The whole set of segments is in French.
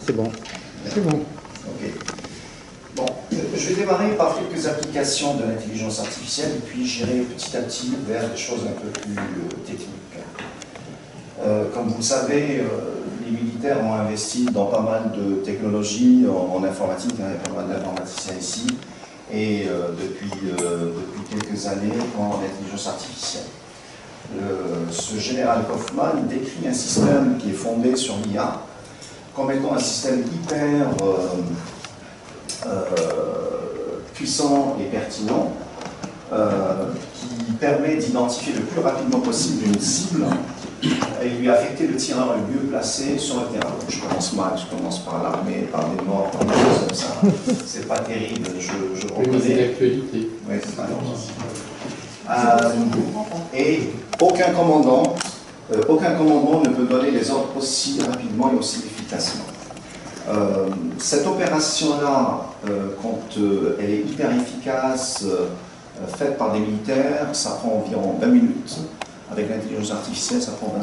c'est bon. C'est bon. Ok. Bon, je vais démarrer par quelques applications de l'intelligence artificielle et puis j'irai petit à petit vers des choses un peu plus techniques. Comme vous le savez, les militaires ont investi dans pas mal de technologies en informatique, il y a pas mal d'informaticiens ici, et depuis quelques années en intelligence artificielle. Ce général Kaufman décrit un système qui est fondé sur l'IA comme étant un système hyper puissant et pertinent qui permet d'identifier le plus rapidement possible une cible et lui affecter le tireur le mieux placé sur le terrain. Donc, je commence mal, je commence par l'armée, par des morts, par des choses comme ça. C'est pas terrible, je reconnais. C'est l'actualité. Oui, c'est pas et aucun commandant ne peut donner les ordres aussi rapidement et aussi efficacement. Cette opération-là, quand elle est hyper efficace, faite par des militaires, ça prend environ 20 minutes. Avec l'intelligence artificielle, ça prend 20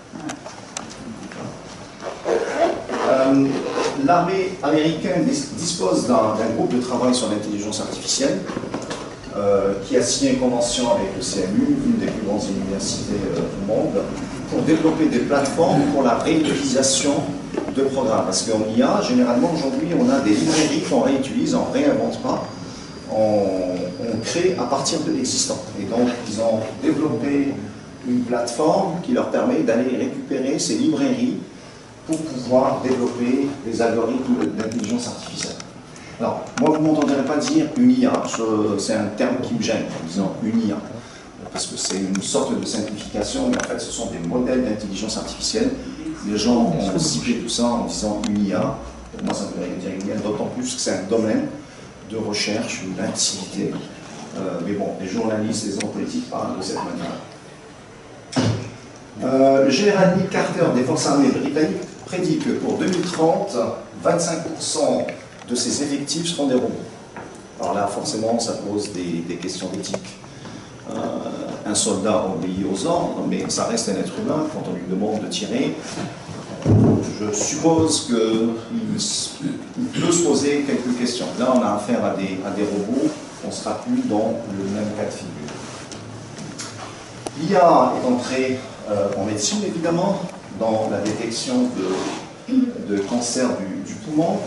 secondes. L'armée américaine dispose d'un groupe de travail sur l'intelligence artificielle qui a signé une convention avec le CMU, une des plus grandes universités du monde, pour développer des plateformes pour la réutilisation de programmes. Parce qu'en IA, généralement, aujourd'hui, on a des librairies qu'on réutilise, on ne réinvente pas, on crée à partir de l'existant. Et donc, ils ont développé une plateforme qui leur permet d'aller récupérer ces librairies pour pouvoir développer des algorithmes d'intelligence artificielle. Alors, moi, vous ne m'entendrez pas dire une IA, c'est un terme qui me gêne en disant une IA, parce que c'est une sorte de simplification, mais en fait, ce sont des modèles d'intelligence artificielle. Les gens ont ciblé tout ça en disant une IA. Pour moi, ça ne veut rien dire une IA, d'autant plus que c'est un domaine de recherche, une activité. Mais bon, les journalistes, les hommes politiques parlent de cette manière. Le général Nick Carter des forces armées britanniques prédit que pour 2030, 25% de ses effectifs seront des robots. Alors là, forcément, ça pose des questions d'éthique. Un soldat obéit aux ordres, mais ça reste un être humain. Quand on lui demande de tirer, je suppose qu'il peut se poser quelques questions. Là, on a affaire à des robots, on ne sera plus dans le même cas de figure. L'IA est entrée en médecine, évidemment, dans la détection de cancer du poumon,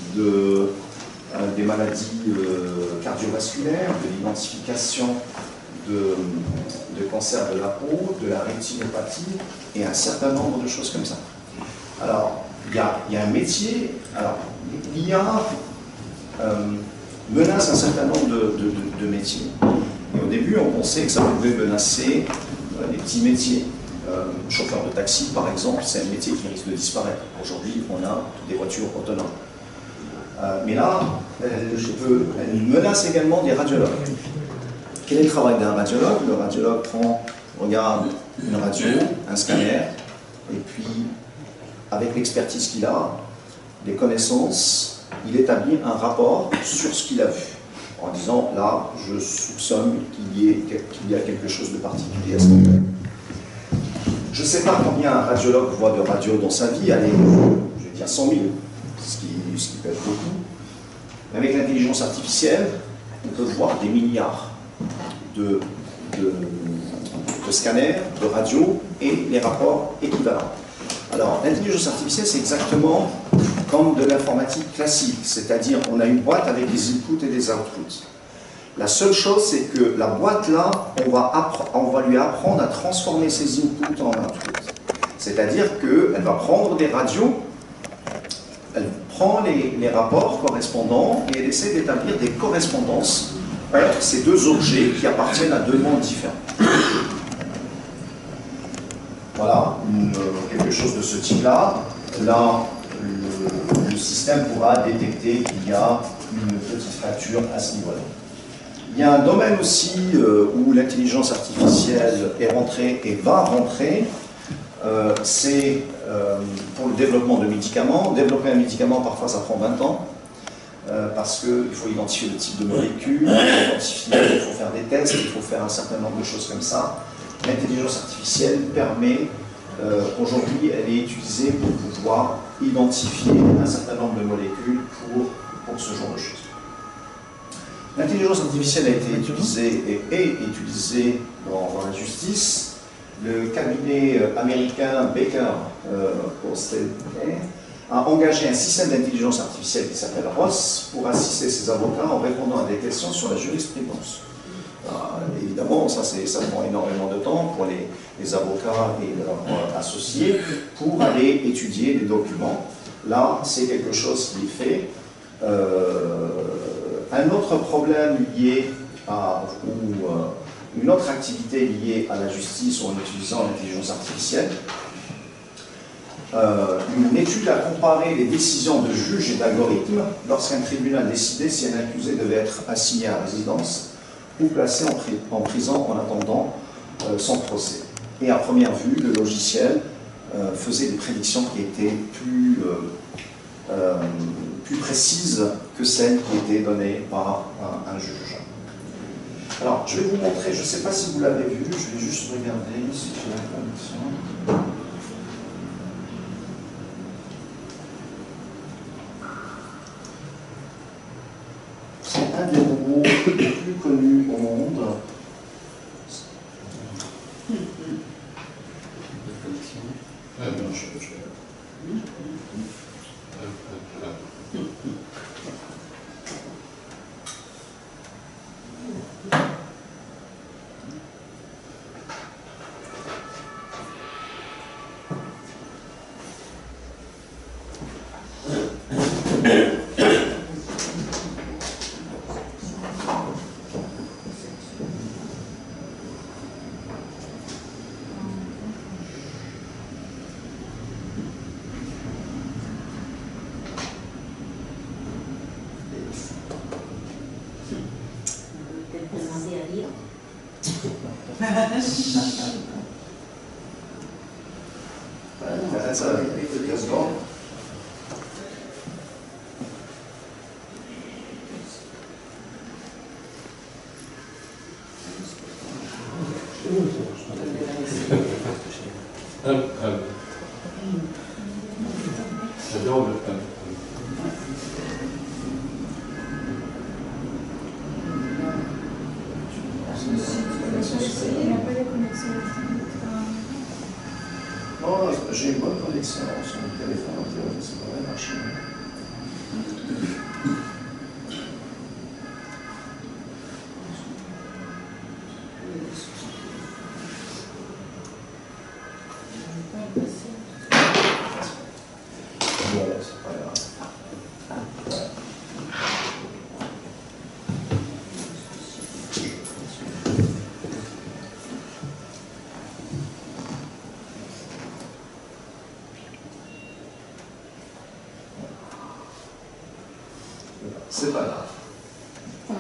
des maladies cardiovasculaires, de l'identification de cancer de la peau, de la rétinopathie et un certain nombre de choses comme ça. Alors, il y a un métier. Alors, l'IA menace un certain nombre de métiers. Et au début, on pensait que ça pouvait menacer les petits métiers. Chauffeur de taxi, par exemple, c'est un métier qui risque de disparaître. Aujourd'hui, on a des voitures autonomes. Mais là, elle menace également des radiologues. Quel est le travail d'un radiologue? Le radiologue regarde une radio, un scanner, et puis, avec l'expertise qu'il a, les connaissances, il établit un rapport sur ce qu'il a vu. En disant, là, je soupçonne qu'il y a quelque chose de particulier à ce niveau. Je ne sais pas combien un radiologue voit de radio dans sa vie, allez, je vais dire 100 000, ce qui peut être beaucoup. Mais avec l'intelligence artificielle, on peut voir des milliards de scanners, de radios et les rapports équivalents. Alors, l'intelligence artificielle, c'est exactement comme de l'informatique classique, c'est-à-dire on a une boîte avec des inputs et des outputs. La seule chose, c'est que la boîte-là, on va lui apprendre à transformer ses inputs en outputs. C'est-à-dire qu'elle va prendre des radios, elle prend les rapports correspondants et elle essaie d'établir des correspondances entre ces deux objets qui appartiennent à deux mondes différents. Voilà, quelque chose de ce type-là. Là, le système pourra détecter qu'il y a une petite fracture à ce niveau-là. Il y a un domaine aussi où l'intelligence artificielle est rentrée et va rentrer, c'est pour le développement de médicaments. Développer un médicament, parfois, ça prend 20 ans, parce qu'il faut identifier le type de molécule, il faut faire des tests, il faut faire un certain nombre de choses comme ça. L'intelligence artificielle permet, aujourd'hui, elle est utilisée pour pouvoir identifier un certain nombre de molécules pour ce genre de choses. L'intelligence artificielle a été utilisée et est utilisée dans la justice. Le cabinet américain Baker a engagé un système d'intelligence artificielle qui s'appelle ROS pour assister ses avocats en répondant à des questions sur la jurisprudence. Évidemment, ça prend énormément de temps pour les avocats et leurs associés pour aller étudier des documents. Là, c'est quelque chose qui est fait. Un autre problème lié une autre activité liée à la justice en utilisant l'intelligence artificielle, une étude a comparé les décisions de juges et d'algorithmes lorsqu'un tribunal décidait si un accusé devait être assigné à résidence ou placé en prison en attendant son procès. Et à première vue, le logiciel faisait des prédictions qui étaient plus précises que celles qui étaient données par un juge. Alors, je vais vous montrer, je ne sais pas si vous l'avez vu, je vais juste regarder si j'ai la connexion. C'est un des robots les plus connus au monde. Oh, j'ai une bonne connexion sur mon téléphone, ça devrait marcher. Bon, c'est pas grave. C'est pas grave.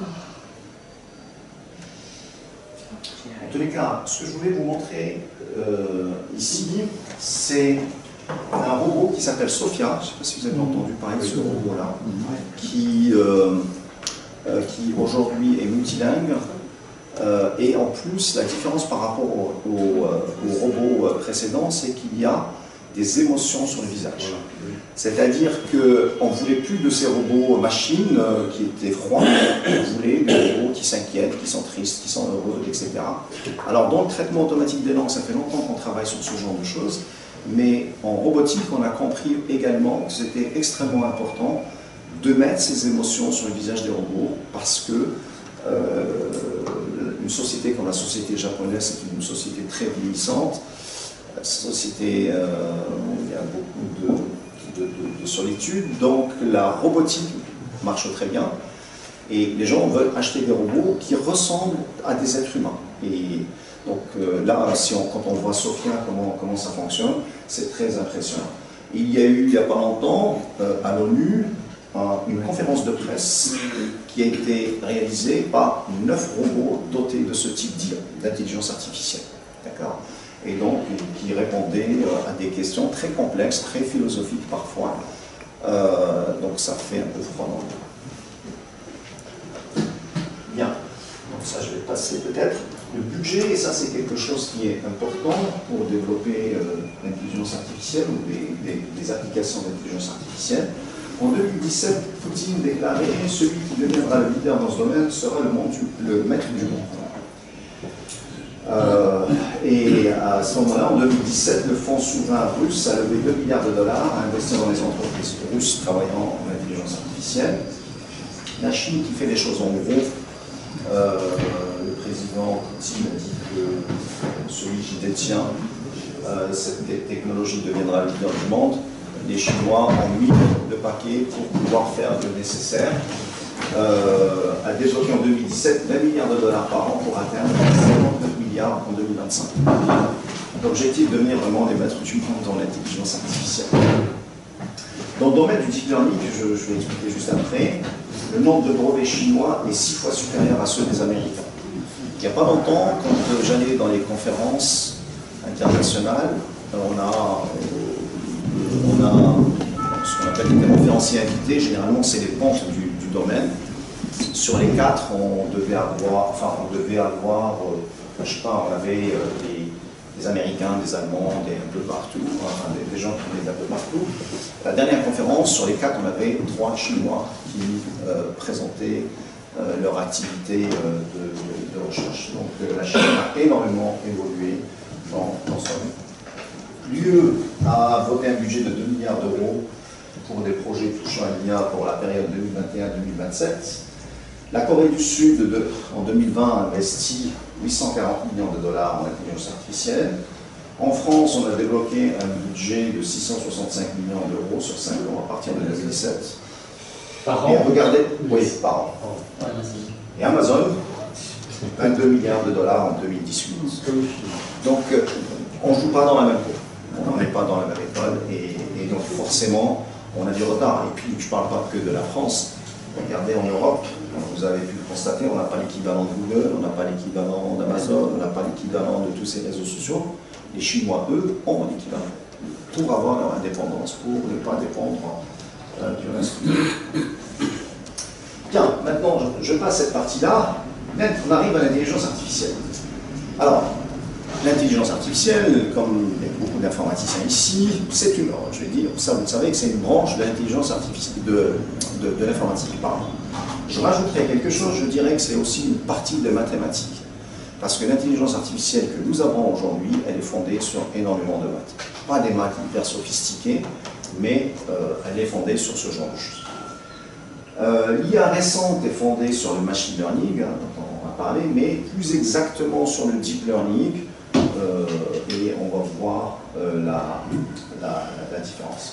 En tous les cas, ce que je voulais vous montrer ici, c'est un robot qui s'appelle Sophia. Je ne sais pas si vous avez entendu parler de ce robot-là, qui aujourd'hui est multilingue. Et en plus, la différence par rapport au robot précédent, c'est qu'il y a des émotions sur le visage. C'est-à-dire qu'on ne voulait plus de ces robots machines qui étaient froids, on voulait des robots qui s'inquiètent, qui sont tristes, qui sont heureux, etc. Alors dans le traitement automatique des langues, ça fait longtemps qu'on travaille sur ce genre de choses, mais en robotique, on a compris également que c'était extrêmement important de mettre ces émotions sur le visage des robots, parce que une société comme la société japonaise, c'est une société très vieillissante, société où il y a beaucoup de solitude, donc la robotique marche très bien et les gens veulent acheter des robots qui ressemblent à des êtres humains. Et donc là, quand on voit Sophia, comment ça fonctionne, c'est très impressionnant. Il y a eu, il n'y a pas longtemps, à l'ONU, une conférence de presse qui a été réalisée par 9 robots dotés de ce type d'intelligence artificielle. D'accord ? Et donc qui répondaient à des questions très complexes, très philosophiques parfois. Donc ça fait un peu froid dans le dos. Bien, donc ça je vais passer peut-être. Le budget, et ça c'est quelque chose qui est important pour développer l'intelligence artificielle ou des applications d'intelligence artificielle. En 2017, Poutine déclarait « Celui qui deviendra le leader dans ce domaine sera le maître du monde ». Et à ce moment-là, en 2017, le fonds souverain russe a levé 2 milliards de dollars à investir dans les entreprises russes travaillant en intelligence artificielle. La Chine qui fait les choses en gros, le président Poutine a dit que celui qui détient cette technologie deviendra le leader du monde. Les Chinois ont mis le paquet pour pouvoir faire le nécessaire. A développé en 2017 20 milliards de dollars par an pour atteindre 59 milliards en 2025. L'objectif de devenir vraiment les maîtres du monde dans l'intelligence artificielle. Dans le domaine du deep learning, je vais expliquer juste après, le nombre de brevets chinois est 6 fois supérieur à ceux des Américains. Il n'y a pas longtemps, quand j'allais dans les conférences internationales, on a ce qu'on appelle des conférenciers invités, généralement c'est les pontes du domaine. Sur les 4, on devait avoir, je sais pas, on avait des Américains, des Allemands, un peu partout, enfin, des gens qui venaient d'un peu partout. La dernière conférence, sur les 4, on avait 3 Chinois qui présentaient leur activité de recherche. Donc la Chine a énormément évolué dans ce domaine. L'UE a voté un budget de 2 milliards d'euros pour des projets touchant à l'IA pour la période 2021-2027. La Corée du Sud, en 2020, a investi 840 millions de dollars en intelligence artificielle. En France, on a débloqué un budget de 665 millions d'euros sur 5 ans à partir de 2017. Par an? Et regardez, oui, par an. Et Amazon, 22 milliards de dollars en 2018. Donc, on ne joue pas dans la même peau. On n'est pas dans la même école. Et donc, forcément, on a du retard. Et puis, je ne parle pas que de la France. Regardez en Europe, vous avez pu le constater, on n'a pas l'équivalent de Google, on n'a pas l'équivalent d'Amazon, on n'a pas l'équivalent de tous ces réseaux sociaux. Les Chinois, eux, ont l'équivalent pour avoir leur indépendance, pour ne pas dépendre du reste. Bien, maintenant, je passe cette partie-là. On arrive à l'intelligence artificielle. Alors, l'intelligence artificielle, comme il y a beaucoup d'informaticiens ici, c'est une, je vais dire, ça vous le savez que c'est une branche de l'intelligence artificielle, de l'informatique, pardon. Je rajouterai quelque chose, je dirais que c'est aussi une partie de mathématiques. Parce que l'intelligence artificielle que nous avons aujourd'hui, elle est fondée sur énormément de maths. Pas des maths hyper sophistiquées, mais elle est fondée sur ce genre de choses. L'IA récente est fondée sur le machine learning, dont on va parler, mais plus exactement sur le deep learning, et on va voir la différence.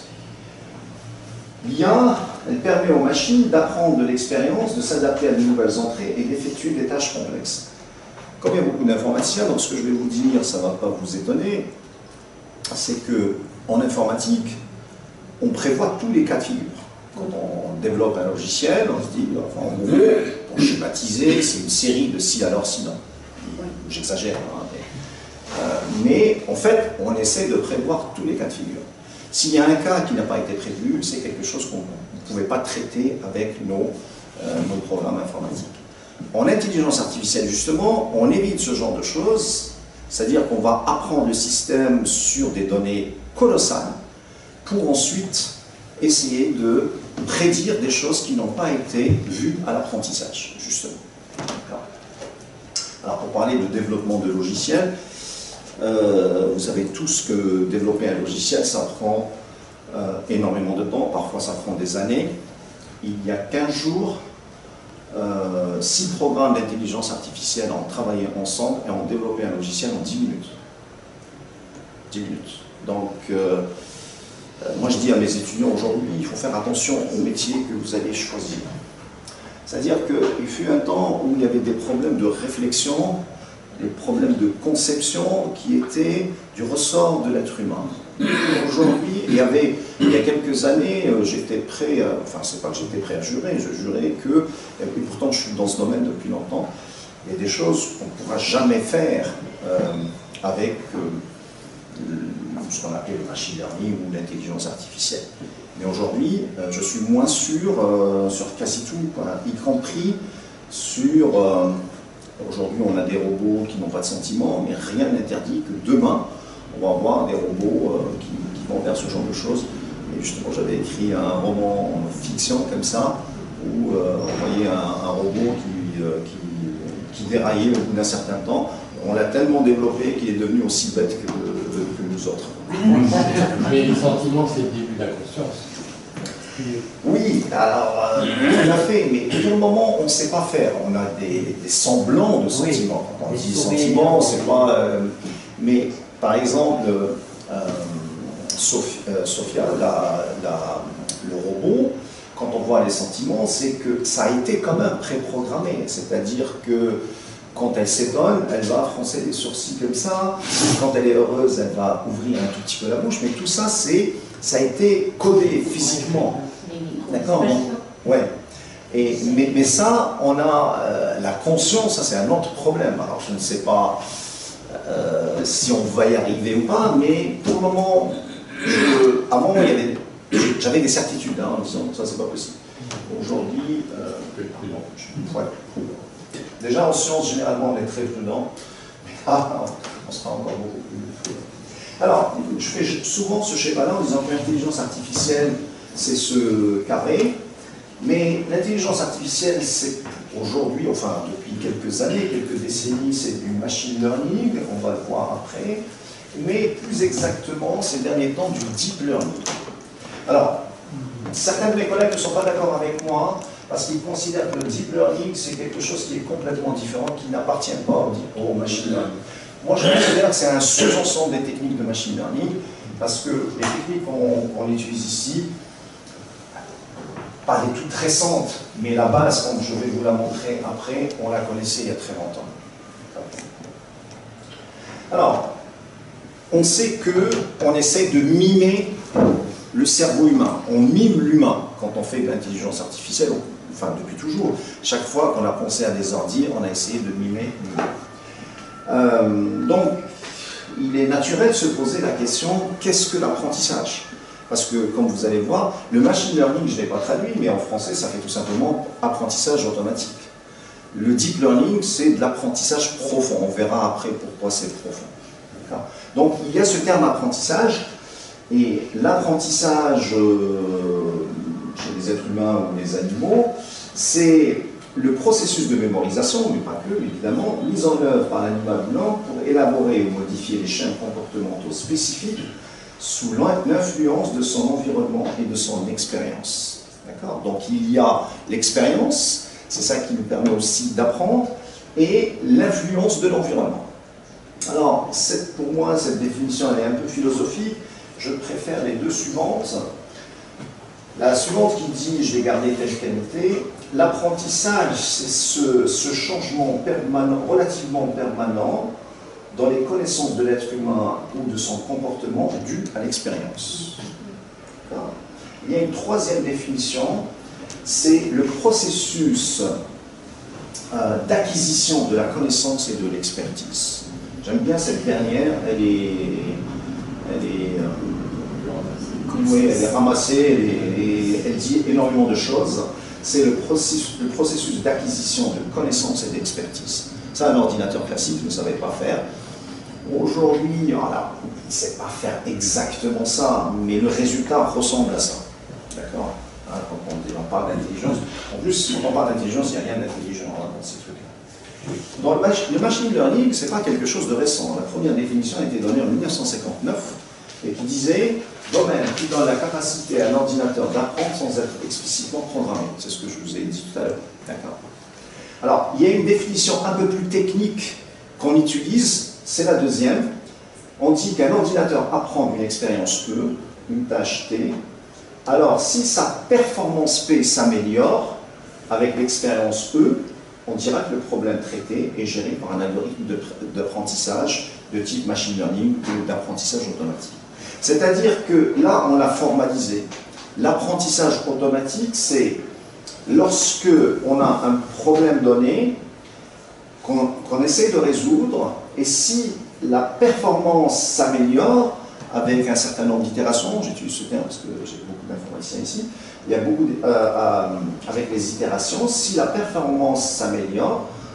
L'IA, elle permet aux machines d'apprendre de l'expérience, de s'adapter à de nouvelles entrées et d'effectuer des tâches complexes. Comme il y a beaucoup d'informaticiens, donc ce que je vais vous dire, ça ne va pas vous étonner, c'est qu'en informatique, on prévoit tous les cas de figure. Quand on développe un logiciel, on se dit, enfin, en gros, pour schématiser, c'est une série de si alors si non. J'exagère, hein, mais en fait, on essaie de prévoir tous les cas de figure. S'il y a un cas qui n'a pas été prévu, c'est quelque chose qu'on ne pouvait pas traiter avec nos programmes informatiques. En intelligence artificielle, justement, on évite ce genre de choses, c'est-à-dire qu'on va apprendre le système sur des données colossales pour ensuite essayer de prédire des choses qui n'ont pas été vues à l'apprentissage, justement. Alors, pour parler de développement de logiciels, vous savez tous que développer un logiciel, ça prend énormément de temps, parfois ça prend des années. Il y a 15 jours, 6 programmes d'intelligence artificielle ont travaillé ensemble et ont développé un logiciel en 10 minutes. 10 minutes. Donc, moi je dis à mes étudiants aujourd'hui, il faut faire attention au métier que vous allez choisir. C'est-à-dire qu'il fut un temps où il y avait des problèmes de réflexion, des problèmes de conception qui étaient du ressort de l'être humain. Aujourd'hui, il y a quelques années, j'étais prêt, enfin c'est pas que j'étais prêt à jurer, je jurais que, et pourtant je suis dans ce domaine depuis longtemps, il y a des choses qu'on ne pourra jamais faire avec ce qu'on appelle le machine learning ou l'intelligence artificielle. Mais aujourd'hui, je suis moins sûr sur quasi tout, quoi, y compris sur Aujourd'hui, on a des robots qui n'ont pas de sentiments, mais rien n'interdit que demain, on va avoir des robots qui vont vers ce genre de choses. Et justement, j'avais écrit un roman en fiction comme ça, où on voyait un robot qui déraillait au bout d'un certain temps. On l'a tellement développé qu'il est devenu aussi bête que nous autres. Mais les sentiments, c'est le début de la conscience. Oui, alors, tout à fait, mais pour le moment, on ne sait pas faire. On a des semblants de sentiments. Quand on dit sentiments, c'est pas... mais, par exemple, Sophia, le robot, quand on voit les sentiments, c'est que ça a été quand même préprogrammé. C'est-à-dire que quand elle s'étonne, elle va froncer les sourcils comme ça. Quand elle est heureuse, elle va ouvrir un tout petit peu la bouche. Mais tout ça, ça a été codé physiquement. D'accord? Ouais. Mais ça, on a la conscience, ça c'est un autre problème. Alors je ne sais pas si on va y arriver ou pas, mais pour le moment, avant, j'avais des certitudes en disant ça c'est pas possible. Aujourd'hui, ouais. Déjà en sciences, généralement, on est très prudent, mais là, on sera encore beaucoup plus. Alors, je fais souvent ce schéma-là en disant que l'intelligence artificielle, c'est ce carré, mais l'intelligence artificielle, c'est aujourd'hui, enfin depuis quelques années, quelques décennies, c'est du machine learning, on va le voir après, mais plus exactement, ces derniers temps, du deep learning. Alors, certains de mes collègues ne sont pas d'accord avec moi, parce qu'ils considèrent que le deep learning, c'est quelque chose qui est complètement différent, qui n'appartient pas au machine learning. Moi, je considère que c'est un sous-ensemble des techniques de machine learning, parce que les techniques qu'on utilise ici, pas des toutes récentes, mais la base, comme je vais vous la montrer après, on la connaissait il y a très longtemps. Alors, on sait qu'on essaie de mimer le cerveau humain. On mime l'humain quand on fait de l'intelligence artificielle, enfin depuis toujours. Chaque fois qu'on a pensé à des ordi, on a essayé de mimer l'humain. Donc, il est naturel de se poser la question, qu'est-ce que l'apprentissage? Parce que, comme vous allez voir, le machine learning, je ne l'ai pas traduit, mais en français, ça fait tout simplement apprentissage automatique. Le deep learning, c'est de l'apprentissage profond. On verra après pourquoi c'est profond. Donc, il y a ce terme apprentissage, et l'apprentissage chez les êtres humains ou les animaux, c'est le processus de mémorisation, mais pas que, évidemment, mis en œuvre par l'animal blanc pour élaborer ou modifier les chaînes comportementaux spécifiques sous l'influence de son environnement et de son expérience. D'accord? Donc il y a l'expérience, c'est ça qui nous permet aussi d'apprendre, et l'influence de l'environnement. Alors, pour moi, cette définition, elle est un peu philosophique. Je préfère les deux suivantes. La suivante qui dit, je vais garder telle qu'elle était, l'apprentissage, c'est ce changement permanent, relativement permanent, dans les connaissances de l'être humain ou de son comportement dû à l'expérience. Il y a une troisième définition, c'est le processus d'acquisition de la connaissance et de l'expertise. J'aime bien cette dernière, elle est ramassée, elle dit énormément de choses. C'est le processus d'acquisition de connaissance et d'expertise. Ça, un ordinateur classique ne savait pas faire. Aujourd'hui, voilà, il ne sait pas faire exactement ça, mais le résultat ressemble à ça. D'accord? Quand on parle d'intelligence, en plus, quand on parle d'intelligence, il n'y a rien d'intelligent dans ces trucs-là. Dans le machine learning, ce n'est pas quelque chose de récent. La première définition a été donnée en 1959 et qui disait domaine qui donne la capacité à un ordinateur d'apprendre sans être explicitement programmé. C'est ce que je vous ai dit tout à l'heure. D'accord? Alors, il y a une définition un peu plus technique qu'on utilise, c'est la deuxième. On dit qu'un ordinateur apprend une expérience E, une tâche T. Alors, si sa performance P s'améliore avec l'expérience E, on dira que le problème traité est géré par un algorithme d'apprentissage de type machine learning ou d'apprentissage automatique. C'est-à-dire que là, on l'a formalisé. L'apprentissage automatique, c'est lorsque on a un problème donné, qu'on essaie de résoudre, et si la performance s'améliore avec un certain nombre d'itérations, j'utilise ce terme parce que j'ai beaucoup d'informaticiens ici, il y a beaucoup avec les itérations, si la performance s'améliore,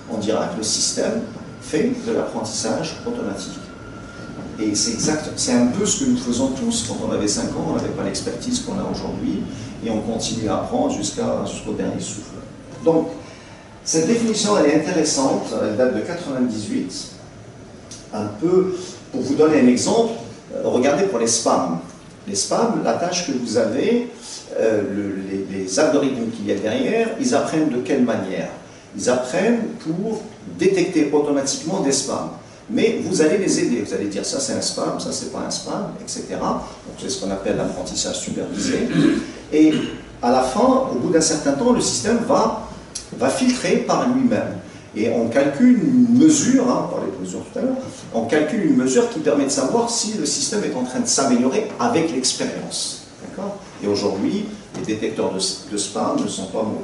on dira que le système fait de l'apprentissage automatique. Et c'est un peu ce que nous faisons tous. Quand on avait 5 ans, on n'avait pas l'expertise qu'on a aujourd'hui, et on continue à apprendre jusqu'au dernier souffle. Donc, cette définition, elle est intéressante, elle date de 98. Un peu, pour vous donner un exemple, regardez pour les spams. Les spams, la tâche que vous avez, les algorithmes qu'il y a derrière, ils apprennent de quelle manière? Ils apprennent pour détecter automatiquement des spams. Mais vous allez les aider, vous allez dire ça c'est un spam, ça c'est pas un spam, etc. Donc c'est ce qu'on appelle l'apprentissage supervisé. Et à la fin, au bout d'un certain temps, le système va filtrer par lui-même. Et on calcule une mesure, on parlait de mesure tout à l'heure, on calcule une mesure qui permet de savoir si le système est en train de s'améliorer avec l'expérience. D'accord? Et aujourd'hui, les détecteurs de spam ne sont pas mauvais.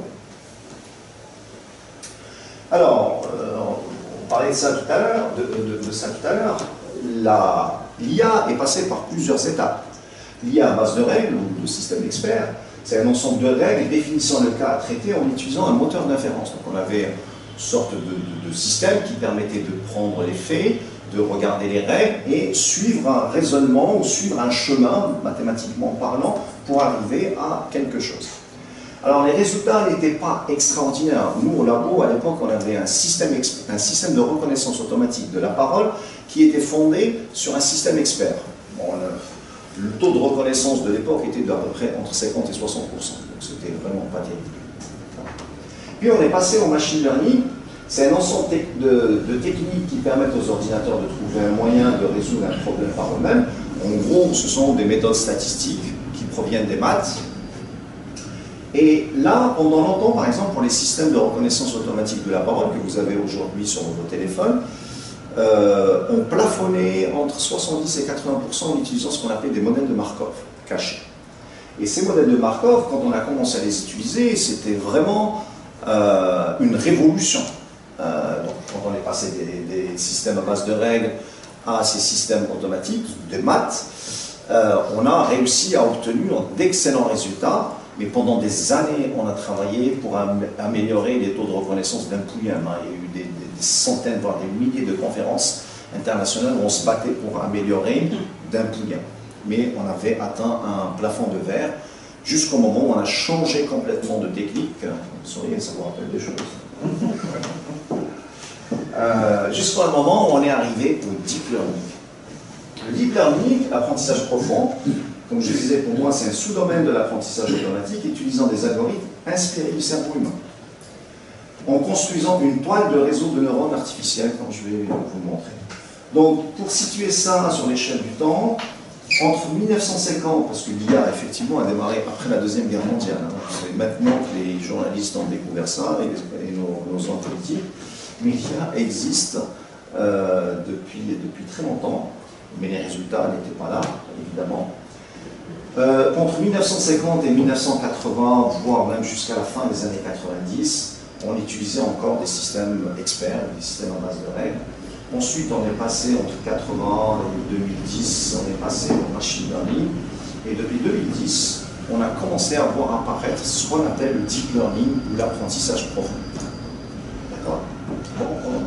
Alors, on parlait de ça tout à l'heure, l'IA est passée par plusieurs étapes. L'IA à base de règles, ou de système expert, c'est un ensemble de règles définissant le cas à traiter en utilisant un moteur d'inférence. Donc on avait une sorte de système qui permettait de prendre les faits, de regarder les règles et suivre un raisonnement ou suivre un chemin, mathématiquement parlant, pour arriver à quelque chose. Alors les résultats n'étaient pas extraordinaires. Nous, au labo, à l'époque, on avait un système de reconnaissance automatique de la parole qui était fondé sur un système expert. Bon, le taux de reconnaissance de l'époque était d'à peu près entre 50 et 60%, donc c'était vraiment pas terrible. Puis on est passé au machine learning. C'est un ensemble de techniques qui permettent aux ordinateurs de trouver un moyen de résoudre un problème par eux-mêmes. En gros, ce sont des méthodes statistiques qui proviennent des maths. Et là, pendant longtemps, par exemple, pour les systèmes de reconnaissance automatique de la parole que vous avez aujourd'hui sur vos téléphones, on plafonnait entre 70 et 80% en utilisant ce qu'on appelait des modèles de Markov cachés. Et ces modèles de Markov, quand on a commencé à les utiliser, c'était vraiment une révolution. Donc, quand on est passé des systèmes à base de règles à ces systèmes automatiques, des maths, on a réussi à obtenir d'excellents résultats. Mais pendant des années, on a travaillé pour améliorer les taux de reconnaissance d'un pouillem. Il y a eu des centaines, voire des milliers de conférences internationales où on se battait pour améliorer d'un pouillem. Mais on avait atteint un plafond de verre jusqu'au moment où on a changé complètement de technique. Vous sauriez, ça vous rappelle des choses. Jusqu'au moment où on est arrivé au deep learning. Le deep learning, l'apprentissage profond, comme je disais, pour moi, c'est un sous-domaine de l'apprentissage automatique utilisant des algorithmes inspirés du cerveau humain, en construisant une toile de réseau de neurones artificiels, comme je vais vous montrer. Donc, pour situer ça sur l'échelle du temps, entre 1950, parce que l'IA, effectivement, a démarré après la Deuxième Guerre mondiale, c'est maintenant que les journalistes ont découvert ça, et nos hommes politiques, mais l'IA existe depuis très longtemps, mais les résultats n'étaient pas là, évidemment. Entre 1950 et 1980, voire même jusqu'à la fin des années 90, on utilisait encore des systèmes experts, des systèmes à base de règles. Ensuite, on est passé entre 80 et 2010, on est passé au machine learning. Et depuis 2010, on a commencé à voir apparaître ce qu'on appelle le deep learning ou l'apprentissage profond. D'accord? Bon.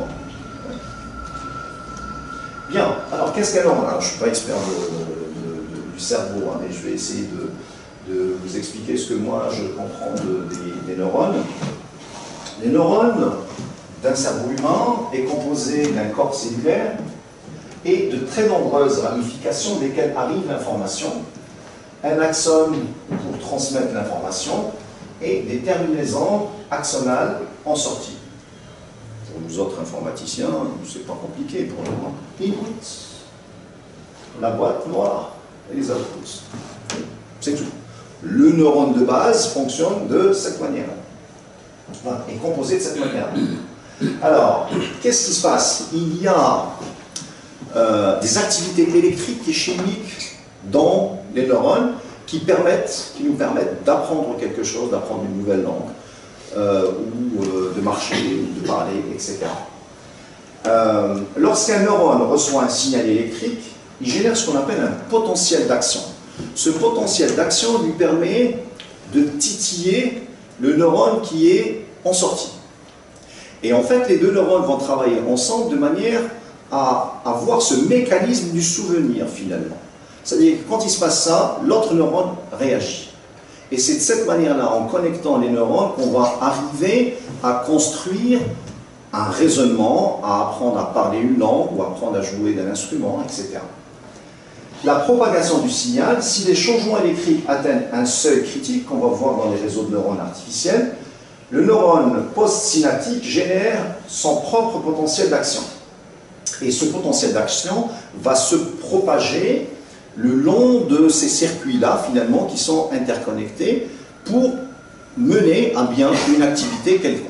Bien, alors qu'est-ce qu'alors? Je ne suis pas expert du cerveau, mais je vais essayer de vous expliquer ce que moi je comprends des neurones. Les neurones d'un cerveau humain est composé d'un corps cellulaire et de très nombreuses ramifications desquelles arrive l'information, un axone pour transmettre l'information et des terminaisons axonales en sortie. Pour nous autres informaticiens, c'est pas compliqué pour nous. Input, la boîte noire et les outputs. C'est tout. Le neurone de base fonctionne de cette manière. Voilà, est composé de cette manière. Alors, qu'est-ce qui se passe? Il y a des activités électriques et chimiques dans les neurones qui nous permettent d'apprendre quelque chose, d'apprendre une nouvelle langue, ou de marcher, ou de parler, etc. Lorsqu'un neurone reçoit un signal électrique, il génère ce qu'on appelle un potentiel d'action. Ce potentiel d'action lui permet de titiller le neurone qui est en sortie. Et en fait, les deux neurones vont travailler ensemble de manière à voir ce mécanisme du souvenir, finalement. C'est-à-dire que quand il se passe ça, l'autre neurone réagit. Et c'est de cette manière-là, en connectant les neurones, qu'on va arriver à construire un raisonnement, à apprendre à parler une langue, ou apprendre à jouer d'un instrument, etc. La propagation du signal, si les changements électriques atteignent un seuil critique, qu'on va voir dans les réseaux de neurones artificiels, le neurone postsynaptique génère son propre potentiel d'action. Et ce potentiel d'action va se propager le long de ces circuits-là, finalement, qui sont interconnectés pour mener à bien une activité quelconque.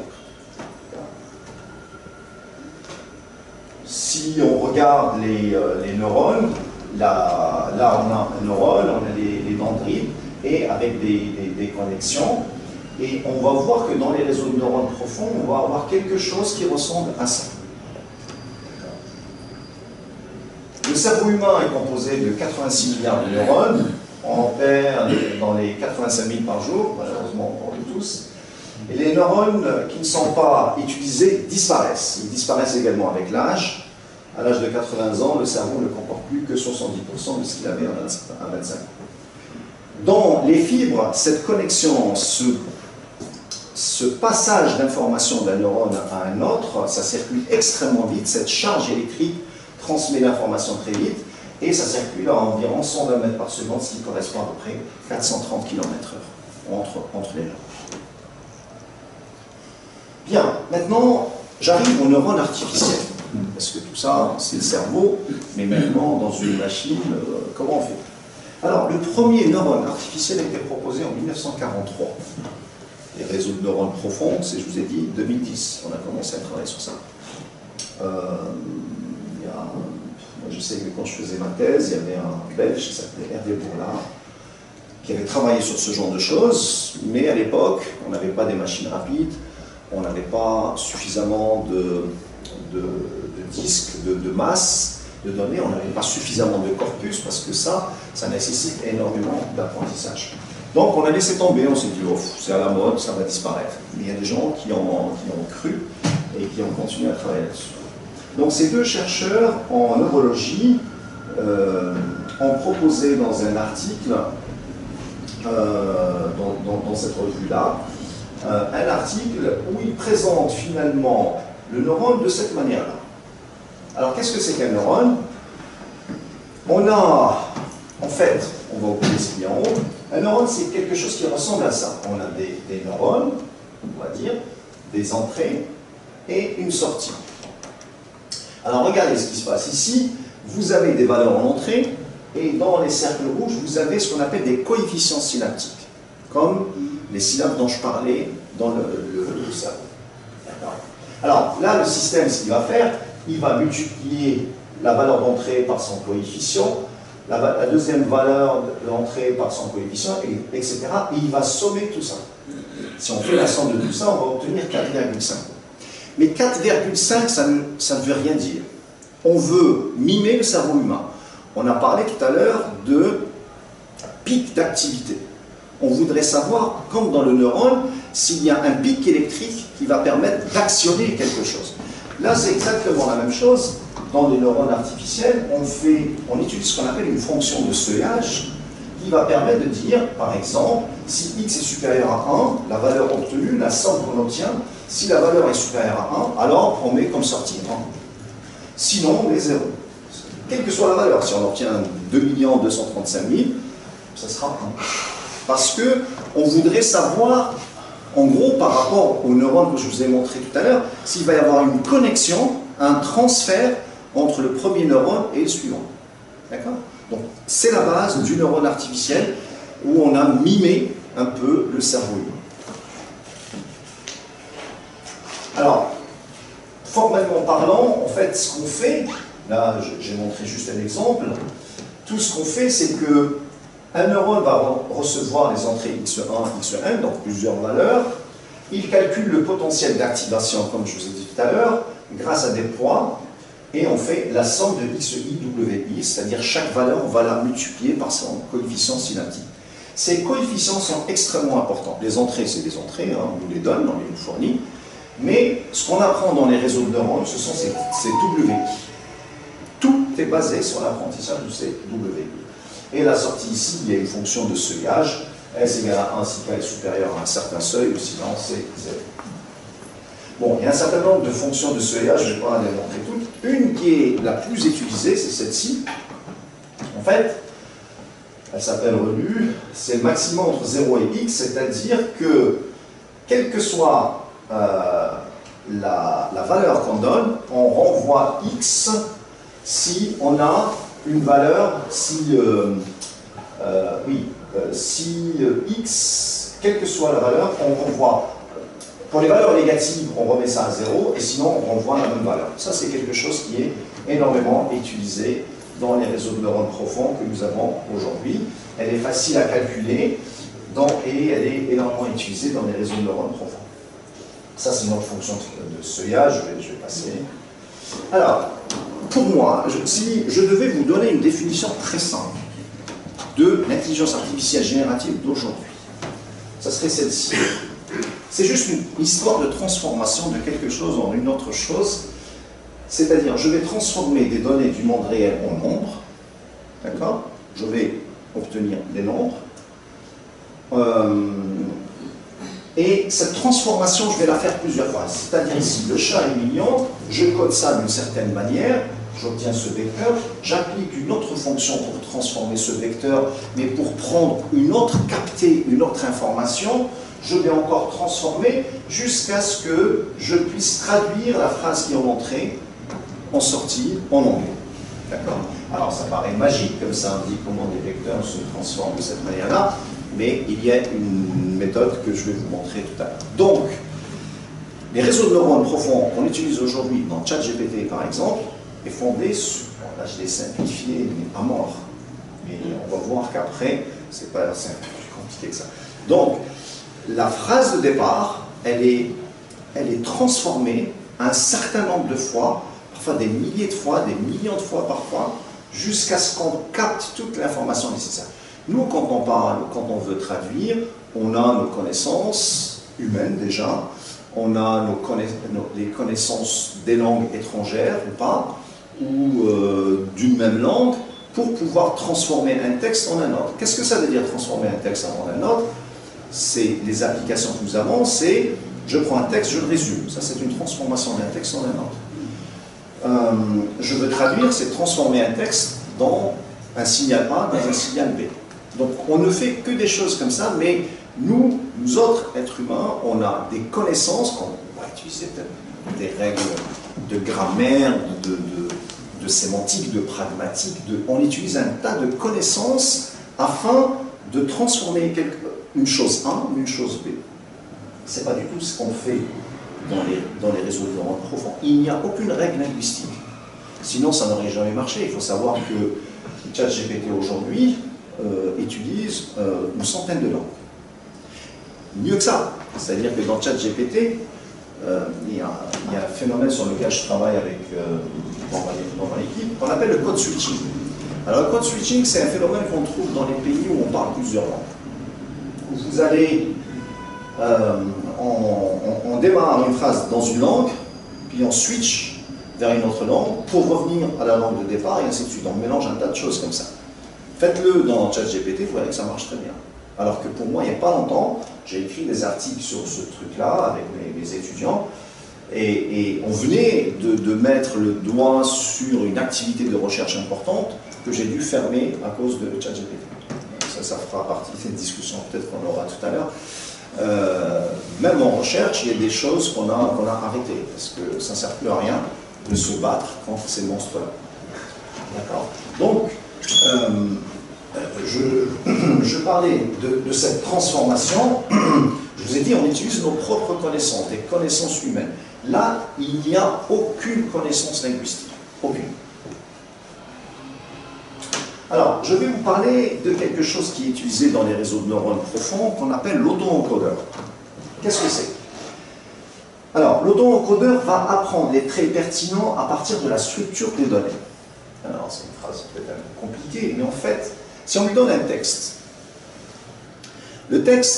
Si on regarde les neurones, là on a un neurone, on a les dendrites, et avec des connexions, et on va voir que dans les réseaux de neurones profonds, on va avoir quelque chose qui ressemble à ça. Le cerveau humain est composé de 86 milliards de neurones, on en perd dans les 85 000 par jour, malheureusement pour nous tous. Et les neurones qui ne sont pas utilisés disparaissent. Ils disparaissent également avec l'âge. À l'âge de 80 ans, le cerveau ne comporte plus que 70% de ce qu'il avait à 25 ans. Dans les fibres, cette connexion, ce passage d'informations d'un neurone à un autre, ça circule extrêmement vite. Cette charge électrique transmet l'information très vite, et ça circule à environ 120 mètres par seconde, ce qui correspond à peu près 430 km/h entre les neurones. Bien, maintenant, j'arrive aux neurones artificiels. Parce que tout ça, c'est le cerveau, mais maintenant, dans une machine, comment on fait? Alors, le premier neurone artificiel a été proposé en 1943. Les réseaux de neurones profonds, c'est, je vous ai dit, 2010, on a commencé à travailler sur ça. Moi, je sais que quand je faisais ma thèse, il y avait un Belge qui s'appelait Hervé Bourlard, qui avait travaillé sur ce genre de choses, mais à l'époque, on n'avait pas des machines rapides, on n'avait pas suffisamment de disques, de masse, de données, on n'avait pas suffisamment de corpus, parce que ça nécessite énormément d'apprentissage. Donc on a laissé tomber, on s'est dit, oh, c'est à la mode, ça va disparaître. Mais il y a des gens qui ont cru et qui ont continué à travailler là-dessus. Donc ces deux chercheurs en neurologie ont proposé dans un article, dans cette revue-là, un article où ils présentent finalement le neurone de cette manière-là. Alors qu'est-ce que c'est qu'un neurone? On a, en fait, on va oublier ce qu'il y a en haut, un neurone c'est quelque chose qui ressemble à ça. On a des neurones, on va dire, des entrées et une sortie. Alors regardez ce qui se passe ici, vous avez des valeurs en entrée, et dans les cercles rouges, vous avez ce qu'on appelle des coefficients synaptiques, comme les synapses dont je parlais dans le cerveau. Alors là, le système, ce qu'il va faire, il va multiplier la valeur d'entrée par son coefficient, la deuxième valeur d'entrée par son coefficient, etc. Et il va sommer tout ça. Si on fait la somme de tout ça, on va obtenir 4,5. Mais 4,5, ça ne veut rien dire. On veut mimer le cerveau humain. On a parlé tout à l'heure de pic d'activité. On voudrait savoir, comme dans le neurone, s'il y a un pic électrique qui va permettre d'actionner quelque chose. Là, c'est exactement la même chose. Dans les neurones artificiels, on utilise ce qu'on appelle une fonction de seuillage qui va permettre de dire, par exemple, si x est supérieur à 1, la valeur obtenue, la somme qu'on obtient, si la valeur est supérieure à 1, alors on met comme sortie 1. Sinon, on met 0. Quelle que soit la valeur, si on obtient 2 235 000, ça sera 1. Parce qu'on voudrait savoir, en gros, par rapport aux neurones que je vous ai montré tout à l'heure, s'il va y avoir une connexion, un transfert entre le premier neurone et le suivant. D'accord? Donc, c'est la base du neurone artificiel où on a mimé un peu le cerveau humain. Alors, formellement parlant, en fait, ce qu'on fait, là, j'ai montré juste un exemple, tout ce qu'on fait, c'est que un neurone va recevoir les entrées x1, x1, donc plusieurs valeurs. Il calcule le potentiel d'activation, comme je vous ai dit tout à l'heure, grâce à des poids, et on fait la somme de xi, wi, c'est-à-dire chaque valeur, on va la multiplier par son coefficient synaptique. Ces coefficients sont extrêmement importants. Les entrées, c'est des entrées, hein, on nous les donne, on les fournit, Mais ce qu'on apprend dans les réseaux de neurones, ce sont ces WI. Tout est basé sur l'apprentissage de ces WI. Et la sortie ici, il y a une fonction de seuillage. S égale à 1 si k est supérieur à un certain seuil, ou sinon c'est 0. Bon, il y a un certain nombre de fonctions de seuillage, je ne vais pas les montrer toutes. Une qui est la plus utilisée, c'est celle-ci. En fait, elle s'appelle relu, c'est le maximum entre 0 et x, c'est-à-dire que, quelle que soit la valeur qu'on donne, on renvoie x si on a une valeur, si x, quelle que soit la valeur, on renvoie. Pour les valeurs négatives, on remet ça à 0, et sinon on renvoie la même valeur. Ça, c'est quelque chose qui est énormément utilisé dans les réseaux de neurones profonds que nous avons aujourd'hui. Elle est facile à calculer et elle est énormément utilisée dans les réseaux de neurones profonds. Ça, c'est une autre fonction de seuillage, je vais passer. Alors, pour moi, si je devais vous donner une définition très simple de l'intelligence artificielle générative d'aujourd'hui, ça serait celle-ci. C'est juste une histoire de transformation de quelque chose en une autre chose. C'est-à-dire, je vais transformer des données du monde réel en nombres. D'accord? Je vais obtenir des nombres. Et cette transformation, je vais la faire plusieurs fois. C'est-à-dire ici, le chat est mignon, je code ça d'une certaine manière, j'obtiens ce vecteur, j'applique une autre fonction pour transformer ce vecteur, mais pour prendre une autre, capter une autre information, je vais encore transformer jusqu'à ce que je puisse traduire la phrase qui est en entrée, en sortie, en anglais. D'accord? Alors ça paraît magique, comme ça indique comment des vecteurs se transforment de cette manière-là, mais il y a une méthode que je vais vous montrer tout à l'heure. Donc, les réseaux de neurones profonds qu'on utilise aujourd'hui dans ChatGPT par exemple, est fondé sur, là je l'ai simplifié, mais pas mort. Mais on va voir qu'après, c'est pas plus compliqué que ça. Donc, la phrase de départ, elle est transformée un certain nombre de fois, parfois des milliers de fois, des millions de fois parfois, jusqu'à ce qu'on capte toute l'information nécessaire. Nous, quand on parle, quand on veut traduire, on a nos connaissances humaines déjà, on a les connaissances des langues étrangères ou pas, ou d'une même langue, pour pouvoir transformer un texte en un autre. Qu'est-ce que ça veut dire transformer un texte en un autre? C'est les applications que nous avons, c'est je prends un texte, je le résume. Ça, c'est une transformation d'un texte en un autre. Je veux traduire, c'est transformer un texte dans un signal A dans un signal B. Donc, on ne fait que des choses comme ça, mais nous autres êtres humains, on a des connaissances, on va utiliser peut-être des règles de grammaire, de sémantique, de pragmatique, on utilise un tas de connaissances afin de transformer une chose A en une chose B. Ce n'est pas du tout ce qu'on fait dans les réseaux de neurones profonds. Il n'y a aucune règle linguistique. Sinon, ça n'aurait jamais marché. Il faut savoir que ChatGPT aujourd'hui utilise une centaine de langues. Mieux que ça, c'est-à-dire que dans ChatGPT, il y a un phénomène sur lequel je travaille dans mon équipe, qu'on appelle le code switching. Alors le code switching, c'est un phénomène qu'on trouve dans les pays où on parle plusieurs langues. Vous allez, on démarre une phrase dans une langue, puis on switch vers une autre langue pour revenir à la langue de départ, et ainsi de suite. On mélange un tas de choses comme ça. Faites-le dans ChatGPT, vous verrez que ça marche très bien. Alors que pour moi, il n'y a pas longtemps, j'ai écrit des articles sur ce truc-là avec mes étudiants, et on venait de mettre le doigt sur une activité de recherche importante que j'ai dû fermer à cause de ChatGPT. Ça fera partie de cette discussion peut-être qu'on aura tout à l'heure. Même en recherche, il y a des choses qu'on a arrêtées, parce que ça ne sert plus à rien de se battre contre ces monstres-là. D'accord? Donc, je parlais de cette transformation. Je vous ai dit, on utilise nos propres connaissances, des connaissances humaines. Là, il n'y a aucune connaissance linguistique. Aucune. Alors, je vais vous parler de quelque chose qui est utilisé dans les réseaux de neurones profonds, qu'on appelle l'auto-encodeur. Qu'est-ce que c'est? Alors, l'auto-encodeur va apprendre les traits pertinents à partir de la structure des données. Alors, c'est une phrase peut-être un peu compliquée, mais en fait, si on lui donne un texte, le texte,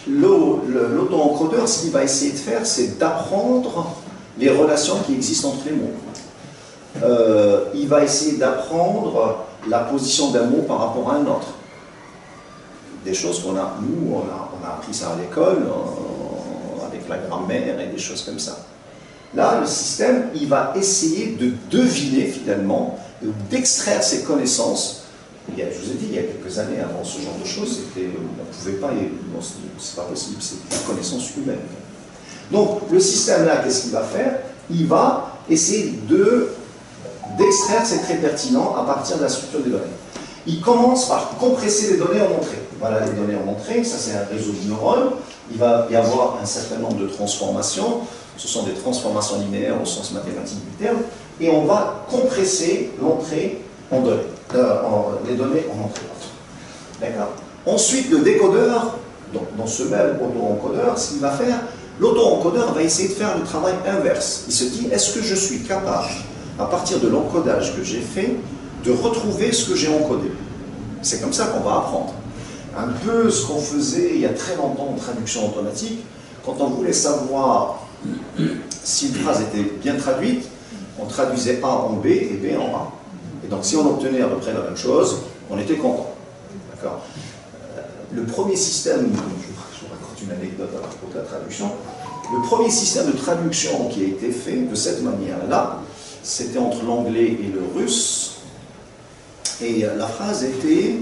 l'auto-encodeur, ce qu'il va essayer de faire, c'est d'apprendre les relations qui existent entre les mots. Il va essayer d'apprendre la position d'un mot par rapport à un autre. Des choses qu'on a, nous, on a appris ça à l'école, avec la grammaire et des choses comme ça. Là, le système, il va essayer de deviner finalement, d'extraire ses connaissances. Je vous ai dit, il y a quelques années, avant ce genre de choses, on ne pouvait pas, c'est pas possible, c'est une connaissance humaine. Donc, le système là, qu'est-ce qu'il va faire? Il va essayer d'extraire, c'est très pertinent, à partir de la structure des données. Il commence par compresser les données en entrée. Voilà les données en entrée, ça c'est un réseau de neurones. Il va y avoir un certain nombre de transformations. Ce sont des transformations linéaires au sens mathématique du terme. Et on va compresser l'entrée en données, les données en entrée. D'accord. Ensuite, le décodeur, dans ce même auto-encodeur, ce qu'il va faire, l'auto-encodeur va essayer de faire le travail inverse. Il se dit, est-ce que je suis capable, à partir de l'encodage que j'ai fait, de retrouver ce que j'ai encodé? C'est comme ça qu'on va apprendre. Un peu ce qu'on faisait il y a très longtemps en traduction automatique, quand on voulait savoir si une phrase était bien traduite, on traduisait A en B et B en A. Et donc si on obtenait à peu près la même chose, on était content. D'accord. Le premier système, je vous raconte une anecdote à propos de la traduction, le premier système de traduction qui a été fait de cette manière-là, c'était entre l'anglais et le russe, et la phrase était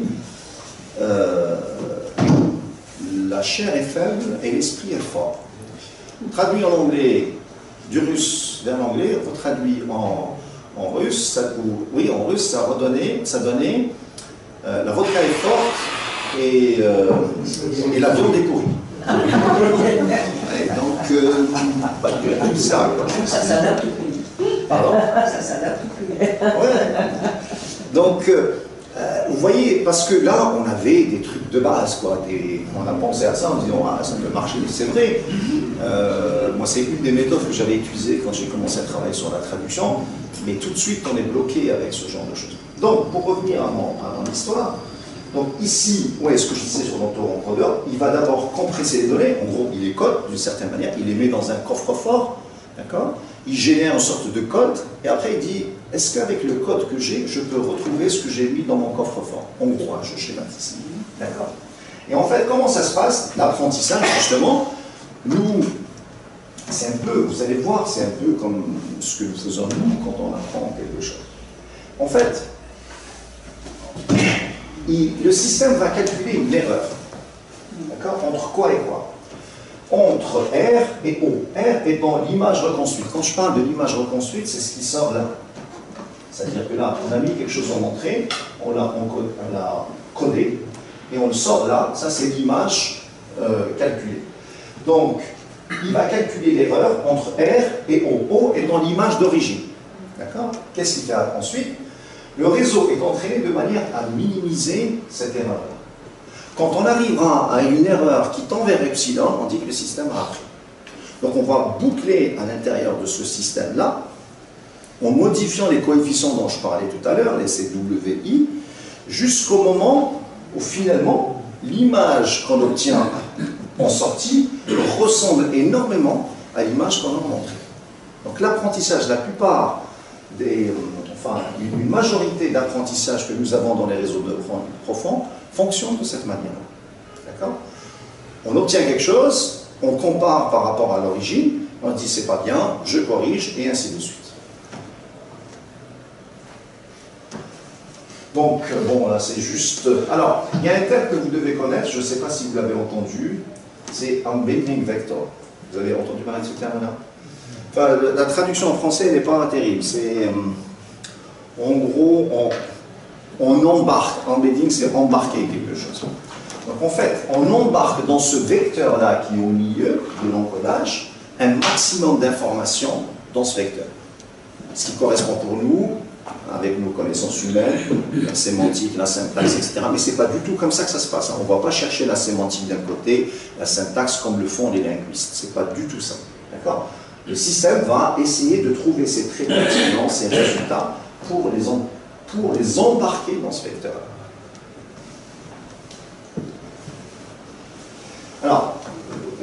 la chair est faible et l'esprit est fort. Traduit en anglais, du russe vers l'anglais, traduit en russe, en russe, ça donnait la vodka est forte et la viande est pourrie. Donc, ça s'adapte au pays. Pardon? Ça s'adapte au pays. Ouais. Donc, vous voyez, parce que là, on avait des trucs de base, quoi. On a pensé à ça en disant, ah, ça peut marcher, c'est vrai. Moi, c'est une des méthodes que j'avais utilisées quand j'ai commencé à travailler sur la traduction, mais tout de suite, on est bloqué avec ce genre de choses. Donc, pour revenir à mon histoire, donc ici, ouais, ce que je disais sur l'auto-encodeur, il va d'abord compresser les données, en gros, il les code d'une certaine manière, il les met dans un coffre-fort, d'accord? Il génère une sorte de code, et après il dit, est-ce qu'avec le code que j'ai, je peux retrouver ce que j'ai mis dans mon coffre-fort? En gros, je schématise. D'accord. Et en fait, comment ça se passe? L'apprentissage, justement, nous, c'est un peu, vous allez voir, c'est un peu comme ce que nous faisons nous quand on apprend quelque chose. En fait, le système va calculer une erreur. D'accord? Entre quoi et quoi? Entre R et O. R étant l'image reconstruite. Quand je parle de l'image reconstruite, c'est ce qui sort là. C'est-à-dire que là, on a mis quelque chose en entrée, on l'a codé, et on le sort là. Ça, c'est l'image calculée. Donc, il va calculer l'erreur entre R et O. O étant l'image d'origine. D'accord? Qu'est-ce qu'il fait ensuite? Le réseau est entraîné de manière à minimiser cette erreur. Quand on arrivera à une erreur qui tend vers epsilon, on dit que le système a appris. Donc on va boucler à l'intérieur de ce système-là, en modifiant les coefficients dont je parlais tout à l'heure, les CWI, jusqu'au moment où finalement, l'image qu'on obtient en sortie ressemble énormément à l'image qu'on a en entrée. Donc l'apprentissage, la plupart une majorité d'apprentissages que nous avons dans les réseaux profonds fonctionne de cette manière-là. D'accord? On obtient quelque chose, on compare par rapport à l'origine, on dit c'est pas bien, je corrige, et ainsi de suite. Donc, bon, là c'est juste... Alors, il y a un terme que vous devez connaître, je ne sais pas si vous l'avez entendu, c'est embedding vector. Vous avez entendu parler de ce terme-là? Enfin, la traduction en français n'est pas terrible, c'est... en gros, on embarque, embedding c'est embarquer quelque chose. Donc en fait, on embarque dans ce vecteur-là qui est au milieu de l'encodage un maximum d'informations dans ce vecteur. Ce qui correspond pour nous, avec nos connaissances humaines, la sémantique, la syntaxe, etc. Mais ce n'est pas du tout comme ça que ça se passe. On ne va pas chercher la sémantique d'un côté, la syntaxe comme le font les linguistes. Ce n'est pas du tout ça. D'accord? Le système va essayer de trouver ces traits pertinents, ces résultats, pour les embarquer dans ce vecteur. Alors,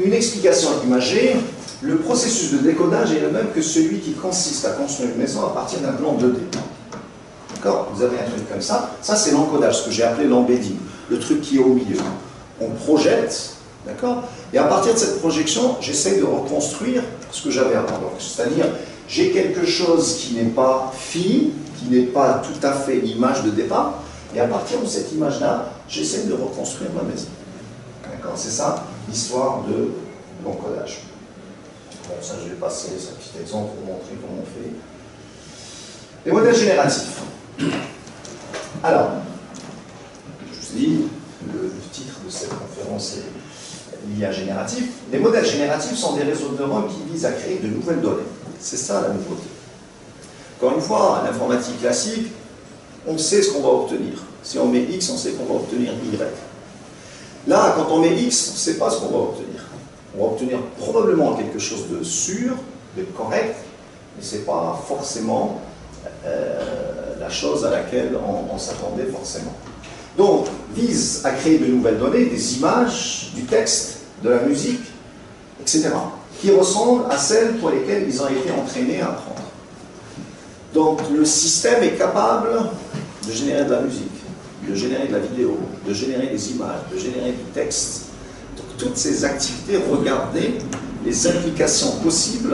une explication imagée, le processus de décodage est le même que celui qui consiste à construire une maison à partir d'un plan 2D. D'accord? Vous avez un truc comme ça. Ça, c'est l'encodage, ce que j'ai appelé l'embedding, le truc qui est au milieu. On projette, d'accord? Et à partir de cette projection, j'essaie de reconstruire ce que j'avais avant. C'est-à-dire, j'ai quelque chose qui n'est pas fini, qui n'est pas tout à fait l'image de départ, et à partir de cette image-là, j'essaie de reconstruire ma maison. D'accord? C'est ça, l'histoire de l'encodage. Bon, ça, je vais passer ce petit exemple pour montrer comment on fait. Les modèles génératifs. Alors, je vous dis, le titre de cette conférence est l'IA génératif. Les modèles génératifs sont des réseaux de neurones qui visent à créer de nouvelles données. C'est ça la nouveauté. Encore une fois, à l'informatique classique, on sait ce qu'on va obtenir. Si on met X, on sait qu'on va obtenir Y. Là, quand on met X, on ne sait pas ce qu'on va obtenir. On va obtenir probablement quelque chose de sûr, de correct, mais ce n'est pas forcément la chose à laquelle on s'attendait forcément. Donc, vise à créer de nouvelles données, des images, du texte, de la musique, etc., qui ressemblent à celles pour lesquelles ils ont été entraînés à apprendre. Donc, le système est capable de générer de la musique, de générer de la vidéo, de générer des images, de générer du texte. Donc, toutes ces activités, regardez les implications possibles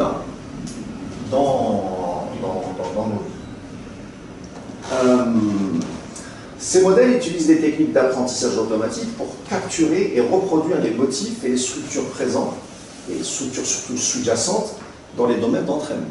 dans nos vies. Ces modèles utilisent des techniques d'apprentissage automatique pour capturer et reproduire les motifs et les structures présentes, et les structures surtout sous-jacentes, dans les domaines d'entraînement.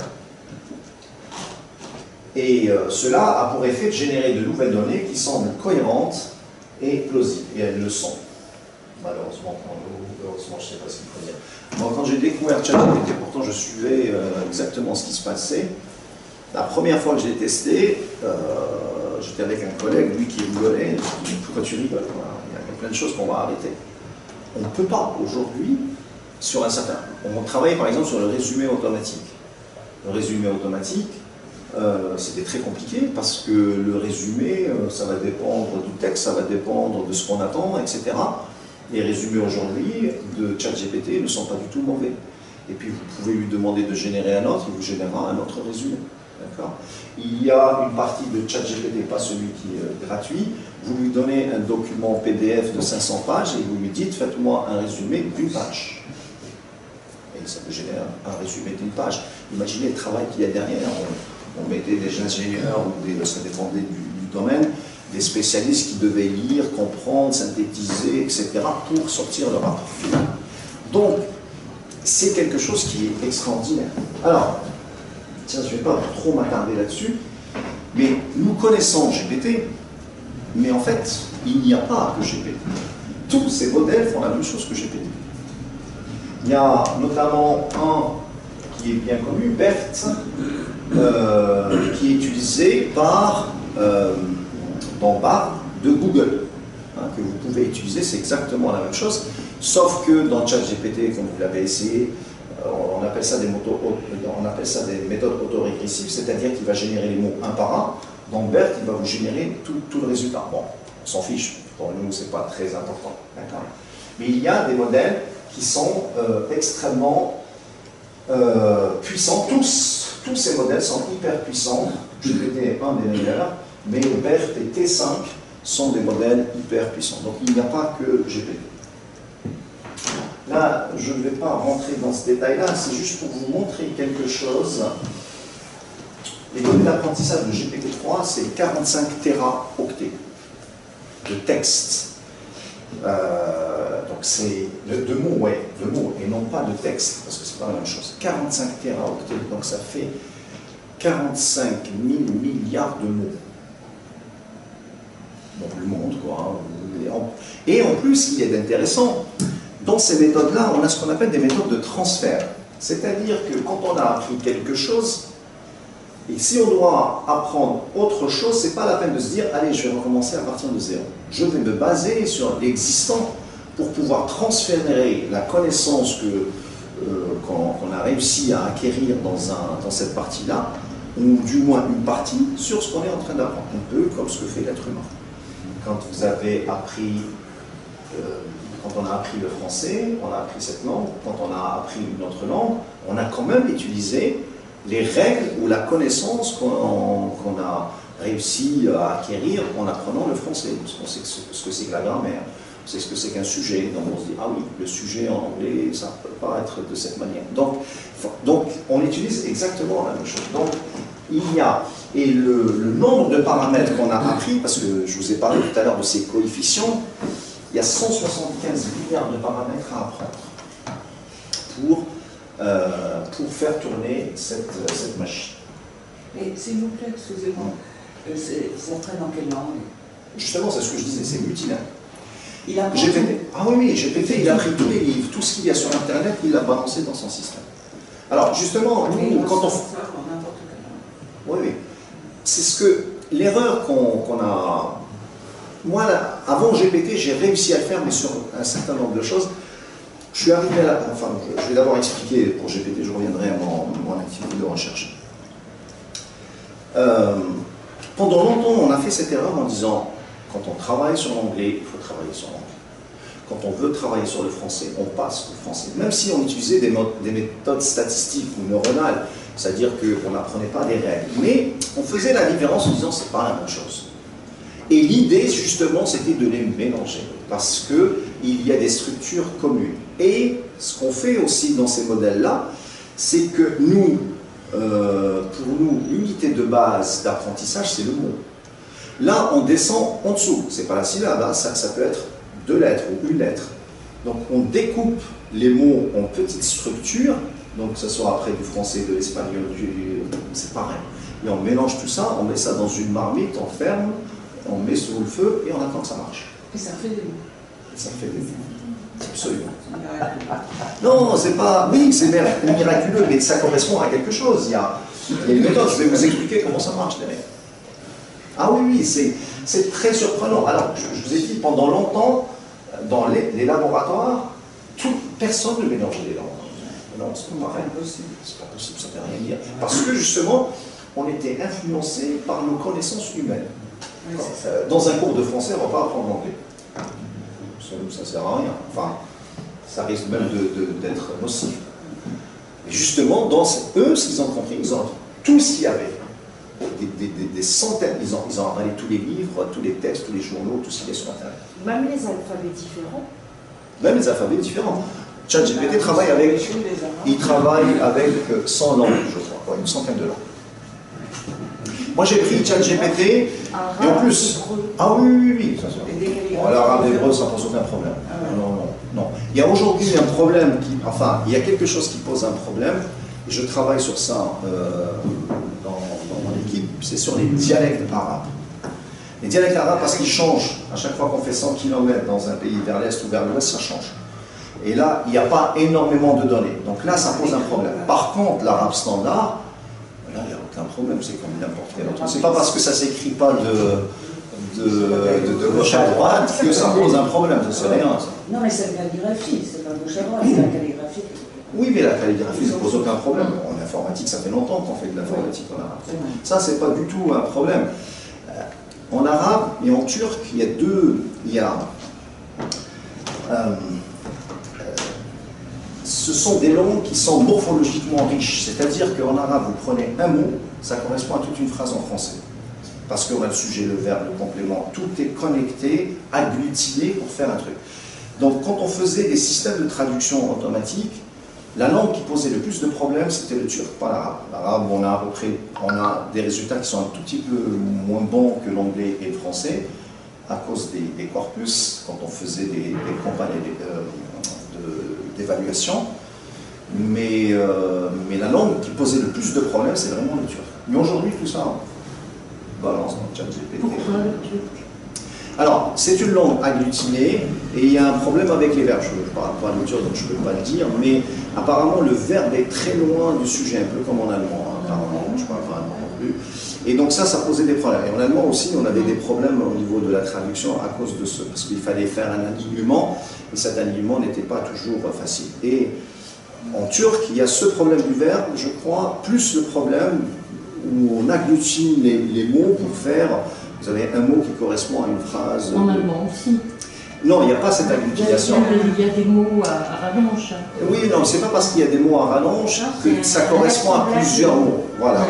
Et cela a pour effet de générer de nouvelles données qui semblent cohérentes et plausibles. Et elles le sont. Malheureusement, heureusement, je ne sais pas ce qu'il faut dire. Moi, quand j'ai découvert ChatGPT, pourtant je suivais exactement ce qui se passait. La première fois que je l'ai testé, j'étais avec un collègue, lui qui rigolait. Je lui ai dit, pourquoi tu rigoles? Il y a plein de choses qu'on va arrêter. On ne peut pas aujourd'hui, sur un certain... On travaille par exemple sur le résumé automatique. Le résumé automatique, c'était très compliqué parce que le résumé, ça va dépendre du texte, ça va dépendre de ce qu'on attend, etc. Les résumés aujourd'hui de ChatGPT ne sont pas du tout mauvais. Et puis vous pouvez lui demander de générer un autre, il vous générera un autre résumé. Il y a une partie de ChatGPT, pas celui qui est gratuit. Vous lui donnez un document PDF de 500 pages et vous lui dites faites-moi un résumé d'une page. Et ça peut générer un résumé d'une page. Imaginez le travail qu'il y a derrière. On mettait des ingénieurs, ou ça dépendait du domaine, des spécialistes qui devaient lire, comprendre, synthétiser, etc. pour sortir le rapport final. Donc, c'est quelque chose qui est extraordinaire. Alors, tiens, je ne vais pas trop m'attarder là-dessus, mais nous connaissons GPT, mais en fait, il n'y a pas que GPT. Tous ces modèles font la même chose que GPT. Il y a notamment un qui est bien connu, BERT, qui est utilisé dans Bard de Google, que vous pouvez utiliser, c'est exactement la même chose, sauf que dans ChatGPT, comme vous l'avez essayé, on appelle ça des méthodes autorégressives, c'est-à-dire qu'il va générer les mots un par un. Dans BERT, il va vous générer tout le résultat. Bon, on s'en fiche, pour nous, c'est pas très important. Mais il y a des modèles qui sont extrêmement puissants. Tous ces modèles sont hyper puissants. GPT est un des meilleurs, mais BERT et T5 sont des modèles hyper puissants. Donc il n'y a pas que GPT. Là, je ne vais pas rentrer dans ce détail-là, c'est juste pour vous montrer quelque chose. Les données d'apprentissage de GPT-3, c'est 45 téraoctets de texte. Donc c'est de mots, et non pas de texte, parce que c'est pas la même chose. 45 téraoctets, donc ça fait 45 000 milliards de mots. Donc le monde, quoi. Et en plus, ce qui est intéressant, dans ces méthodes-là, on a ce qu'on appelle des méthodes de transfert. C'est-à-dire que quand on a appris quelque chose, et si on doit apprendre autre chose, c'est pas la peine de se dire « Allez, je vais recommencer à partir de zéro ». Je vais me baser sur l'existant pour pouvoir transférer la connaissance qu'on a réussi à acquérir dans cette partie-là, ou du moins une partie, sur ce qu'on est en train d'apprendre. Un peu comme ce que fait l'être humain. Quand vous avez appris quand on a appris le français, on a appris cette langue, quand on a appris une autre langue, on a quand même utilisé les règles ou la connaissance qu'on a réussi à acquérir en apprenant le français. Parce qu'on sait ce que c'est que la grammaire, on sait ce que c'est qu'un sujet, donc on se dit, ah oui, le sujet en anglais, ça ne peut pas être de cette manière. Donc on utilise exactement la même chose. Donc il y a, et le nombre de paramètres qu'on a appris, parce que je vous ai parlé tout à l'heure de ces coefficients, il y a 175 milliards de paramètres à apprendre pour faire tourner cette machine. Et s'il vous plaît, excusez-moi, ça traîne dans quelle langue? Justement, c'est ce que je disais, c'est multilingue. Il a GPT. Ah oui, GPT, il a pris tous les livres, tout ce qu'il y a sur Internet, il l'a balancé dans son système. Alors justement, nous, quand on... Oui, oui. C'est ce que... L'erreur qu'on a... Moi, là, avant GPT, j'ai réussi à le faire, mais sur un certain nombre de choses. Je suis arrivé à... Enfin, je vais d'abord expliquer pour GPT, je reviendrai à mon activité de recherche. Pendant longtemps, on a fait cette erreur en disant, quand on travaille sur l'anglais, il faut travailler sur l'anglais. Quand on veut travailler sur le français, on passe au français. Même si on utilisait des méthodes statistiques ou neuronales, c'est-à-dire qu'on n'apprenait pas des règles. Mais on faisait la différence en disant, c'est pas la même chose. Et l'idée, justement, c'était de les mélanger, parce qu'il y a des structures communes. Et ce qu'on fait aussi dans ces modèles-là, c'est que nous, pour nous, l'unité de base d'apprentissage, c'est le mot. Là, on descend en dessous. C'est pas la syllabe, hein, ça peut être 2 lettres ou une lettre. Donc, on découpe les mots en petites structures, donc que ce soit après du français, de l'espagnol, c'est pareil. Et on mélange tout ça, on met ça dans une marmite, on ferme, on met sous le feu et on attend que ça marche. Et ça fait des mots. Ça fait des mots. Absolument. Non, c'est pas... Oui, c'est miraculeux, mais ça correspond à quelque chose. Il y a une méthode, je vais vous expliquer comment ça marche derrière. Ah oui, oui, c'est très surprenant. Alors, je vous ai dit, pendant longtemps, dans les laboratoires, personne ne mélangeait les langues. Non, c'est pas possible. C'est pas possible, ça ne veut rien dire. Parce que justement, on était influencé par nos connaissances humaines. Dans un cours de français, on ne va pas apprendre l'anglais. Ça ne sert à rien. Enfin, ça risque même d'être nocif. Et justement, eux, ce qu'ils ont compris, ils ont tout ce qu'il y avait. Des centaines, ils ont avalé tous les livres, tous les textes, tous les journaux, tout ce qu'il y a sur Internet. Même les alphabets différents. Même les alphabets différents. ChatGPT travaille avec 100 langues, je crois, une centaine de langues. Moi j'ai pris ChatGPT, et en plus... Ah oui, oui, oui, ça se fait. Bon, l'arabe et l'hébreu, ça ne pose aucun problème. Non. Il y a aujourd'hui un problème, il y a quelque chose qui pose un problème, et je travaille sur ça dans mon équipe, c'est sur les dialectes arabes. Les dialectes arabes, parce qu'ils changent, à chaque fois qu'on fait 100 km dans un pays vers l'est ou vers l'ouest, ça change. Et là, il n'y a pas énormément de données. Donc là, ça pose un problème. Par contre, l'arabe standard, là, il n'y a aucun problème, c'est comme n'importe quel autre. C'est pas parce que ça ne s'écrit pas de gauche à droite que ça pose un problème, ça c'est rien. Ça. Non, mais c'est la calligraphie, c'est pas gauche à droite, c'est la calligraphie. Oui, mais la calligraphie ne pose aucun problème. En informatique, ça fait longtemps qu'on fait de l'informatique en arabe. Ça, c'est pas du tout un problème. En arabe et en turc, il y a deux... ce sont des langues qui sont morphologiquement riches. C'est-à-dire qu'en arabe, vous prenez un mot, ça correspond à toute une phrase en français. Parce qu'on a le sujet, le verbe, le complément, tout est connecté, agglutiné pour faire un truc. Donc quand on faisait des systèmes de traduction automatique, la langue qui posait le plus de problèmes, c'était le turc, pas l'arabe. L'arabe, on a des résultats qui sont un tout petit peu moins bons que l'anglais et le français, à cause des corpus, quand on faisait des campagnes d'évaluation. Mais la langue qui posait le plus de problèmes, c'est vraiment le turc. Mais aujourd'hui, tout ça, balance dans le ChatGPT. Pourquoi le turc? Alors, c'est une langue agglutinée et il y a un problème avec les verbes. Je ne parle pas le turc, donc je ne peux pas le dire, mais apparemment le verbe est très loin du sujet, un peu comme en allemand. Apparemment, je ne parle pas allemand non plus. Et donc ça posait des problèmes. Et en allemand aussi, on avait des problèmes au niveau de la traduction à cause de ce, parce qu'il fallait faire un alignement, et cet alignement n'était pas toujours facile. Et en turc, il y a ce problème du verbe, je crois, plus le problème où on agglutine les mots pour faire... Vous avez un mot qui correspond à une phrase... En allemand aussi. Non, il n'y a pas cette agglutination. Il y a des mots à rallonge. Oui, non, c'est pas parce qu'il y a des mots à rallonge que ça correspond à plusieurs mots. Voilà.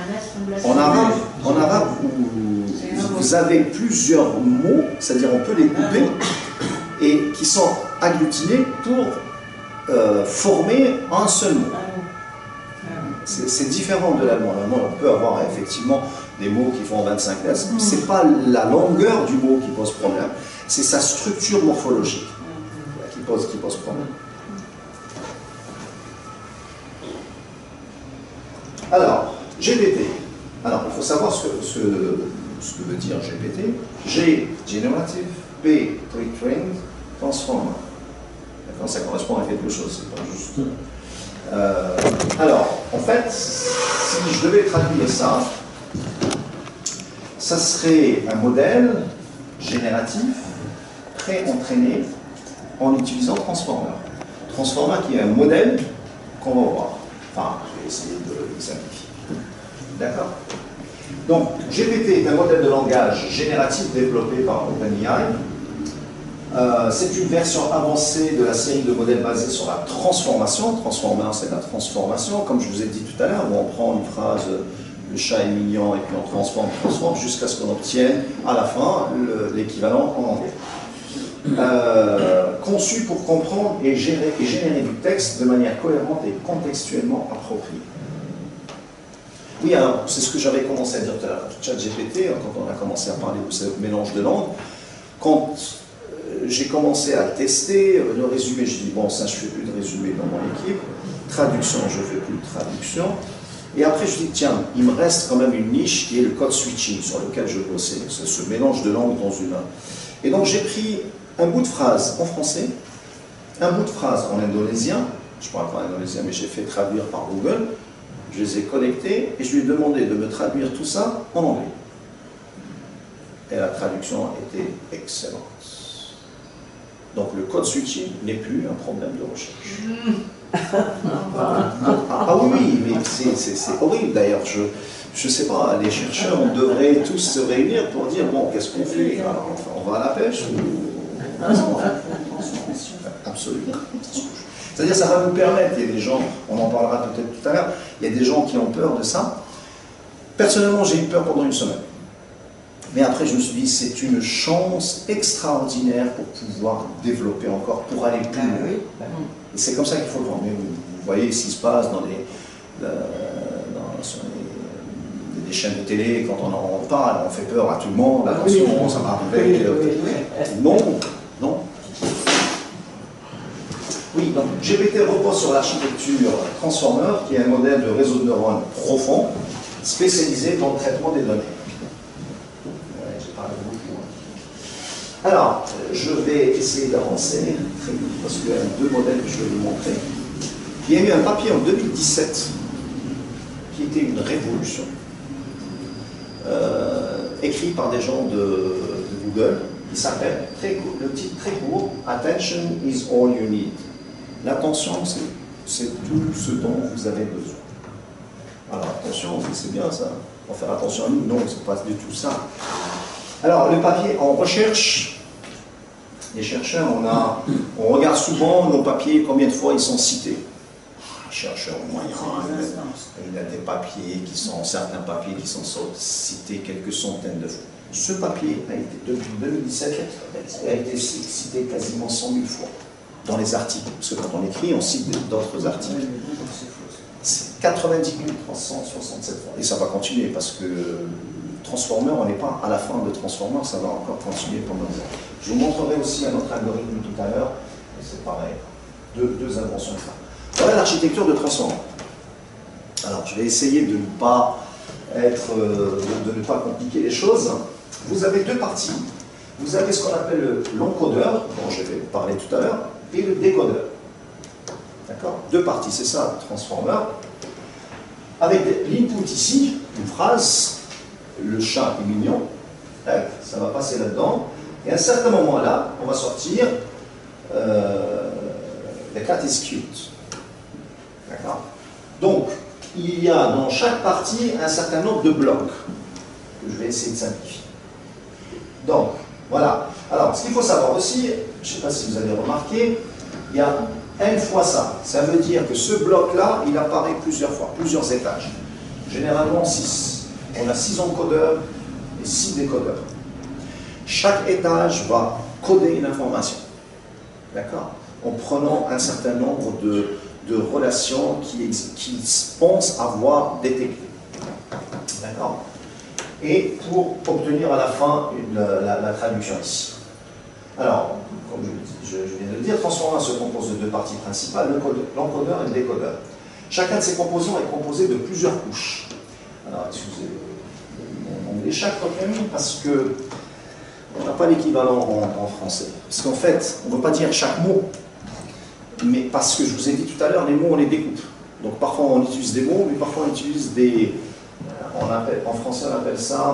En arabe, vous avez plusieurs mots, c'est-à-dire on peut les couper, et qui sont agglutinés pour former un seul mot. C'est différent de l'allemand. L'allemand, on peut avoir effectivement des mots qui font 25 lettres. Ce n'est pas la longueur du mot qui pose problème, c'est sa structure morphologique qui pose problème. Alors, GPT. Alors, il faut savoir ce que veut dire GPT. G, Generative, P, Pre-trained, Transformer. D'accord, ça correspond à quelque chose, c'est pas juste. Alors, en fait, si je devais traduire ça, ça serait un modèle génératif, pré-entraîné, en utilisant Transformer. Transformer qui est un modèle qu'on va voir. Enfin, je vais essayer de le simplifier. D'accord? Donc, GPT est un modèle de langage génératif développé par OpenAI. C'est une version avancée de la série de modèles basés sur la transformation. Transformer, c'est la transformation, comme je vous ai dit tout à l'heure, où on prend une phrase, le chat est mignon, et puis on transforme, jusqu'à ce qu'on obtienne, à la fin, l'équivalent en anglais. Conçu pour comprendre et générer du texte de manière cohérente et contextuellement appropriée. Oui, alors, c'est ce que j'avais commencé à dire tout à l'heure, ChatGPT, quand on a commencé à parler de ce mélange de langues. Quand j'ai commencé à tester le résumé, je dis bon, ça je ne fais plus de résumé dans mon équipe, traduction, je ne fais plus de traduction, et après je dis tiens, il me reste quand même une niche qui est le code switching sur lequel je bossais, c'est ce mélange de langues dans une. Et donc j'ai pris un bout de phrase en français, un bout de phrase en indonésien, je ne parle pas indonésien mais j'ai fait traduire par Google, je les ai connectés et je lui ai demandé de me traduire tout ça en anglais. Et la traduction était excellente. Donc le code switching n'est plus un problème de recherche. Ah oui, mais c'est horrible d'ailleurs. Je ne sais pas, les chercheurs, on devrait tous se réunir pour dire bon, qu'est-ce qu'on fait? Alors, on va à la pêche ou... Absolument. C'est-à-dire ça va nous permettre, il y a des gens, on en parlera peut-être tout à l'heure, il y a des gens qui ont peur de ça. Personnellement, j'ai eu peur pendant une semaine. Mais après, je me suis dit, c'est une chance extraordinaire pour pouvoir développer encore, pour aller plus loin. Et c'est comme ça qu'il faut le voir. Mais vous voyez ce qui se passe sur des chaînes de télé, quand on en parle, on fait peur à tout le monde, attention, ça va arriver. Non, non. Oui, donc GPT repose sur l'architecture Transformer, qui est un modèle de réseau de neurones profond, spécialisé dans le traitement des données. Alors, je vais essayer d'avancer très vite parce qu'il y a deux modèles que je vais vous montrer. Il y a eu un papier en 2017 qui était une révolution, écrit par des gens de Google, qui s'appelle, le titre très court, Attention is all you need. L'attention, c'est tout ce dont vous avez besoin. Alors attention, c'est bien ça, on va faire attention à nous, non, c'est pas du tout ça. Alors, le papier en recherche, les chercheurs, on regarde souvent nos papiers, combien de fois ils sont cités. Les chercheurs moyens, il y a des papiers qui sont, certains papiers qui sont cités quelques centaines de fois. Ce papier a été, depuis 2017, a été cité quasiment 100 000 fois dans les articles. Parce que quand on écrit, on cite d'autres articles. C'est 90 367 fois. Et ça va continuer parce que Transformer, on n'est pas à la fin de Transformer, ça va encore continuer pendant des années. Je vous montrerai aussi un autre algorithme tout à l'heure, et c'est pareil, deux inventions de ça. Voilà l'architecture de Transformer. Alors, je vais essayer de ne pas compliquer les choses. Vous avez deux parties. Vous avez ce qu'on appelle l'encodeur, dont je vais vous parler tout à l'heure, et le décodeur. D'accord? Deux parties, c'est ça, Transformer. Avec l'input ici, une phrase, le chat est mignon, ça va passer là-dedans, et à un certain moment-là, on va sortir the cat is cute. D'accord? Donc, il y a dans chaque partie un certain nombre de blocs, que je vais essayer de simplifier. Donc, voilà. Alors, ce qu'il faut savoir aussi, je ne sais pas si vous avez remarqué, il y a n fois ça. Ça veut dire que ce bloc-là, il apparaît plusieurs fois, plusieurs étages. Généralement 6. On a 6 encodeurs et 6 décodeurs. Chaque étage va coder une information. D'accord? En prenant un certain nombre de relations qu'ils pensent avoir détectées. D'accord? Et pour obtenir à la fin la traduction ici. Alors, comme je viens de le dire, Transformer se compose de 2 parties principales, l'encodeur et le décodeur. Chacun de ces composants est composé de plusieurs couches. Alors, excusez mon anglais, chaque token, parce que on n'a pas l'équivalent en français. Parce qu'en fait, on ne veut pas dire chaque mot, mais parce que je vous ai dit tout à l'heure, les mots, on les découpe. Donc parfois on utilise des mots, mais parfois on utilise des... en français, on appelle ça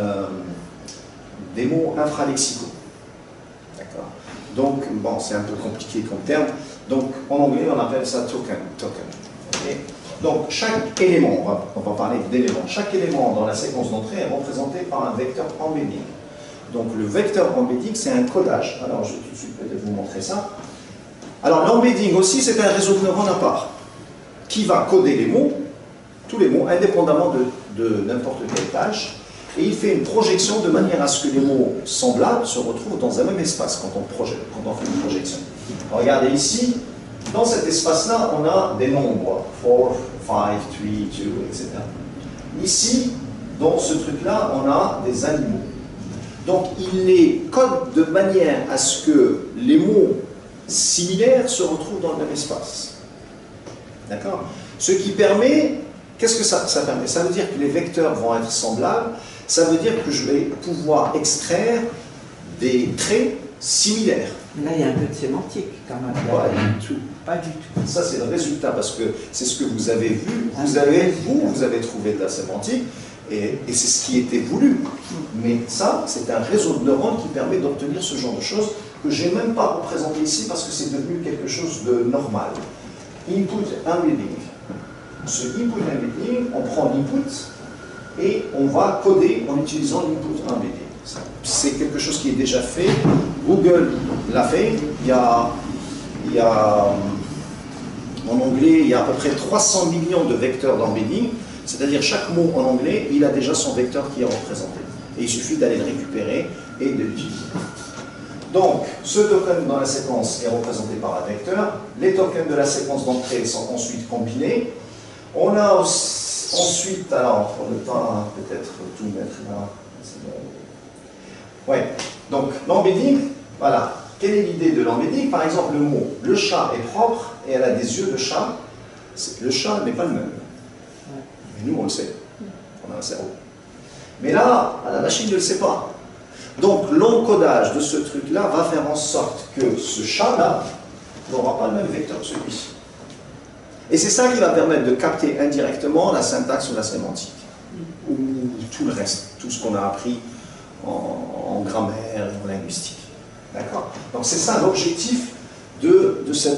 des mots infralexicaux. D'accord? Donc, bon, c'est un peu compliqué comme terme. Donc, en anglais, on appelle ça token. Okay? Donc, chaque élément, on va parler d'éléments, chaque élément dans la séquence d'entrée est représenté par un vecteur embedding. Donc, le vecteur embedding, c'est un codage. Alors, je vais tout de suite peut-être vous montrer ça. Alors, l'embedding aussi, c'est un réseau de neurones à part, qui va coder les mots, tous les mots, indépendamment de n'importe quelle tâche, et il fait une projection de manière à ce que les mots semblables se retrouvent dans un même espace quand on fait une projection. Alors, regardez ici, dans cet espace-là, on a des nombres, 4, 5, 3, 2, etc. Ici, dans ce truc-là, on a des animaux. Donc, il les code de manière à ce que les mots similaires se retrouvent dans le même espace. D'accord? Ce qui permet, qu'est-ce que ça permet? Ça veut dire que les vecteurs vont être semblables, ça veut dire que je vais pouvoir extraire des traits similaires. Là, il y a un peu de sémantique, quand même. Pas du tout. Pas du tout. Ça, c'est le résultat, parce que c'est ce que vous avez vu, vous avez trouvé de la sémantique, et c'est ce qui était voulu. Mais ça, c'est un réseau de neurones qui permet d'obtenir ce genre de choses que je n'ai même pas représenté ici, parce que c'est devenu quelque chose de normal. Input embedding. Ce input embedding, on prend l'input, et on va coder en utilisant l'input embedding. C'est quelque chose qui est déjà fait. Google l'a fait. Il y a en anglais, il y a à peu près 300 millions de vecteurs d'embedding, c'est-à-dire chaque mot en anglais, il a déjà son vecteur qui est représenté. Et il suffit d'aller le récupérer et de l'utiliser. Donc, ce token dans la séquence est représenté par un vecteur. Les tokens de la séquence d'entrée sont ensuite combinés. On a ensuite, alors, pour ne pas peut-être tout mettre là, c'est bon. Ouais, donc l'embedding, voilà. Quelle est l'idée de l'embedding? Par exemple, le mot « le chat est propre » et elle a des yeux de chat. Le chat n'est pas le même. Mais nous, on le sait. On a un cerveau. Mais là, la machine ne le sait pas. Donc, l'encodage de ce truc-là va faire en sorte que ce chat-là n'aura pas le même vecteur que celui-ci. Et c'est ça qui va permettre de capter indirectement la syntaxe ou la sémantique. Ou tout le reste, tout ce qu'on a appris en grammaire et en linguistique. D'accord? Donc c'est ça l'objectif de ce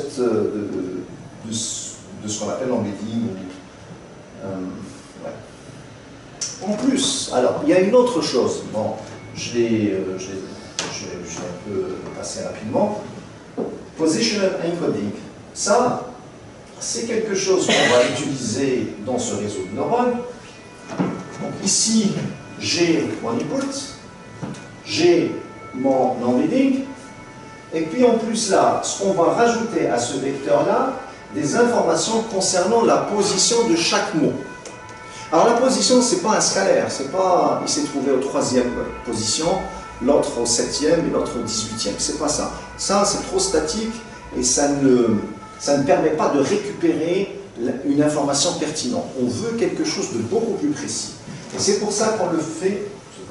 qu'on appelle l'embedding. Ouais. En plus, alors, il y a une autre chose. Bon, je l'ai un peu passé rapidement. Positional encoding. Ça, c'est quelque chose qu'on va utiliser dans ce réseau de neurones. Donc ici, j'ai mon input, j'ai mon embedding, et puis en plus là, on va rajouter à ce vecteur-là des informations concernant la position de chaque mot. Alors la position, c'est pas un scalaire, c'est pas il s'est trouvé au 3e position, l'autre au 7e et l'autre au 18e, c'est pas ça. Ça, c'est trop statique et ça ne permet pas de récupérer une information pertinente. On veut quelque chose de beaucoup plus précis. Et c'est pour ça qu'on le fait.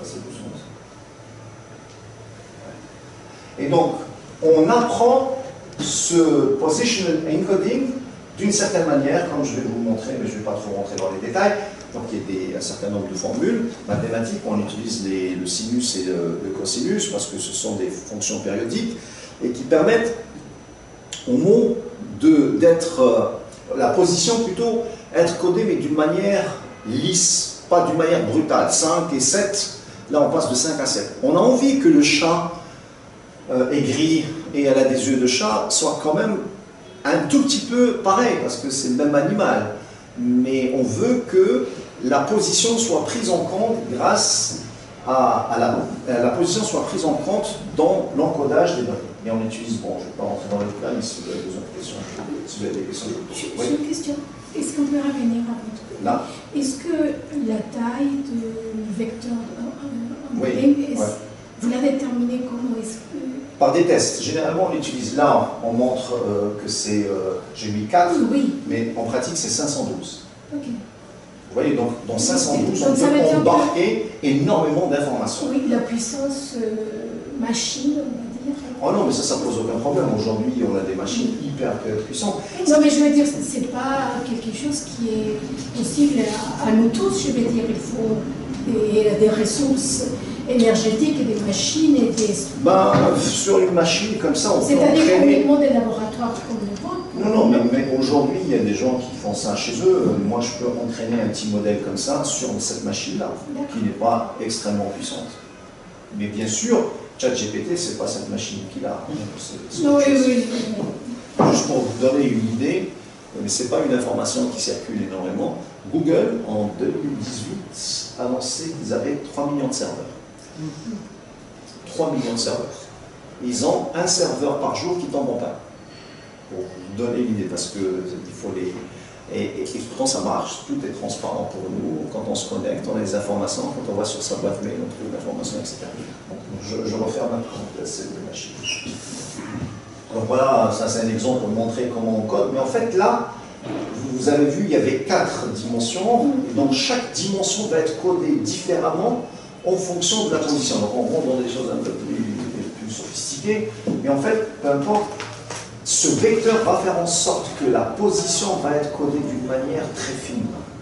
Et donc, on apprend ce positional encoding d'une certaine manière, comme je vais vous montrer, mais je ne vais pas trop rentrer dans les détails. Donc, il y a un certain nombre de formules mathématiques. On utilise le sinus et le cosinus parce que ce sont des fonctions périodiques et qui permettent au mot d'être, la position plutôt, être codée, mais d'une manière lisse, pas d'une manière brutale. 5 et 7, là on passe de 5 à 7. On a envie que le chat est gris et elle a des yeux de chat, soit quand même un tout petit peu pareil, parce que c'est le même animal. Mais on veut que la position soit prise en compte grâce à la position soit prise en compte dans l'encodage des données. Et on utilise, bon, je ne vais pas rentrer dans le détail, mais si vous avez besoin de questions, si vous avez des questions. J'ai une question. Est-ce qu'on peut revenir à votre... Là. Est-ce que la taille du vecteur Oui. vous l'avez déterminé comment? Est-ce que... Par des tests. Généralement, on l'utilise. Là, on montre que c'est... j'ai mis 4, oui. Mais en pratique, c'est 512. Ok. Vous voyez, donc dans 512, donc, on peut embarquer énormément d'informations. Oui, la puissance machine, on va dire. Oh non, mais ça pose aucun problème. Aujourd'hui, on a des machines hyper puissantes. Non, mais je veux dire, c'est pas quelque chose qui est possible à nous tous. Je veux dire, il faut des ressources énergétiques et des machines et des... Ben, sur une machine comme ça, on peut c'est-à-dire entraîner... uniquement des laboratoires comme le vôtre. Non, mais aujourd'hui, il y a des gens qui font ça chez eux. Moi, je peux entraîner un petit modèle comme ça sur cette machine-là, qui n'est pas extrêmement puissante. Mais bien sûr, ChatGPT, c'est pas cette machine qu'il a. Oui. Juste pour vous donner une idée, mais ce n'est pas une information qui circule énormément. Google, en 2018, annonçait qu'ils avaient 3 millions de serveurs. 3 millions de serveurs. Ils ont un serveur par jour qui tombe en panne. Pour vous donner l'idée, parce que il faut les... Et pourtant ça marche, tout est transparent pour nous. Quand on se connecte, on a les informations, quand on va sur sa boîte mail, on trouve l'information, etc. Donc, je referme un peu cette machine. Donc voilà, ça c'est un exemple pour montrer comment on code. Mais en fait là, vous avez vu, il y avait 4 dimensions, et donc chaque dimension va être codée différemment en fonction de la position. Donc on rentre dans des choses un peu plus sophistiquées, mais en fait, peu importe, ce vecteur va faire en sorte que la position va être codée d'une manière très fine.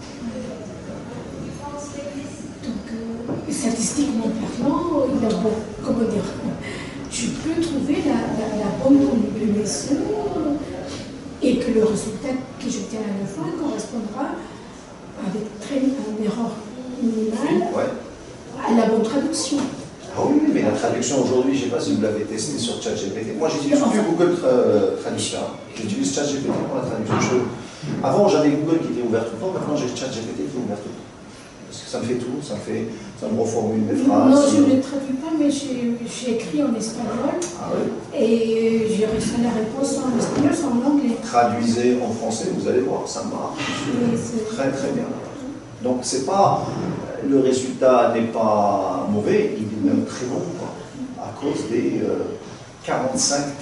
Donc, statistiquement parlant, il y a bon, comment dire, tu peux trouver la bonne combinaison et que le résultat que j'obtiens à la fin correspondra avec une erreur minimale à la bonne traduction. Ah oui, mais la traduction aujourd'hui, je ne sais pas si vous l'avez testé sur ChatGPT. Moi, j'utilise plus Google Traduction. J'utilise ChatGPT pour la traduction. Avant, j'avais Google qui était ouvert tout le temps. Maintenant, j'ai ChatGPT qui est ouvert tout le temps. Parce que ça me fait tout. Ça me reformule mes phrases. Non, je ne traduis pas, mais j'ai écrit en espagnol. Ah oui. Et j'ai reçu la réponse en espagnol, en anglais. Traduisez en français, vous allez voir, ça marche. Très, très bien. Donc, c'est pas... Le résultat n'est pas mauvais, il est même très bon, quoi, à cause des 45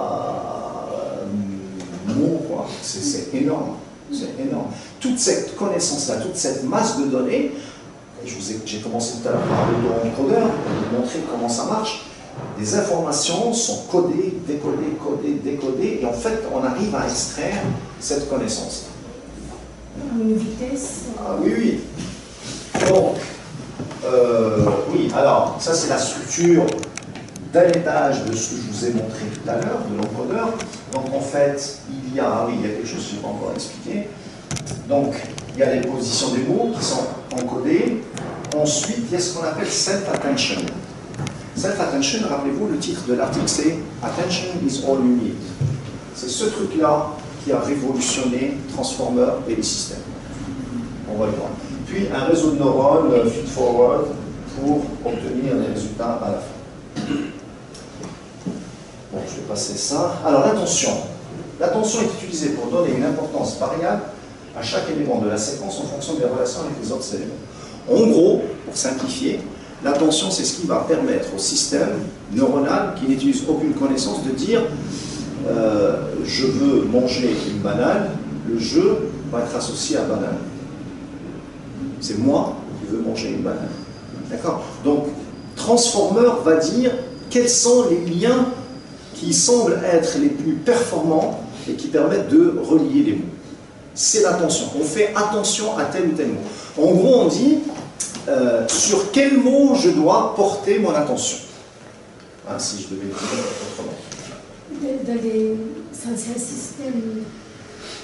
mots, quoi. C'est énorme, c'est énorme. Toute cette connaissance-là, toute cette masse de données, j'ai commencé tout à l'heure par le encodeur, pour vous montrer comment ça marche. Les informations sont codées, décodées, codées, décodées, et en fait, on arrive à extraire cette connaissance. Une vitesse. Ah oui, oui. Donc, oui, alors, ça c'est la structure d'un étage de ce que je vous ai montré tout à l'heure, de l'encodeur. Donc, en fait, il y a quelque chose que je n'ai pas encore expliqué. Donc, il y a les positions des mots qui sont encodées. Ensuite, il y a ce qu'on appelle self-attention. Self-attention, rappelez-vous, le titre de l'article, c'est « Attention is all you need ». C'est ce truc-là qui a révolutionné Transformer et les systèmes. On va le voir. Puis un réseau de neurones feed-forward pour obtenir les résultats à la fin. Bon, je vais passer ça. Alors l'attention. L'attention est utilisée pour donner une importance variable à chaque élément de la séquence en fonction des relations avec les autres éléments. En gros, pour simplifier, l'attention c'est ce qui va permettre au système neuronal qui n'utilise aucune connaissance de dire je veux manger une banane, le je va être associé à banane. C'est moi qui veux manger une banane. D'accord? Donc, Transformer va dire quels sont les liens qui semblent être les plus performants et qui permettent de relier les mots. C'est l'attention. On fait attention à tel ou tel mot. En gros, on dit sur quel mot je dois porter mon attention. Hein, si je devais le dire autrement. C'est un système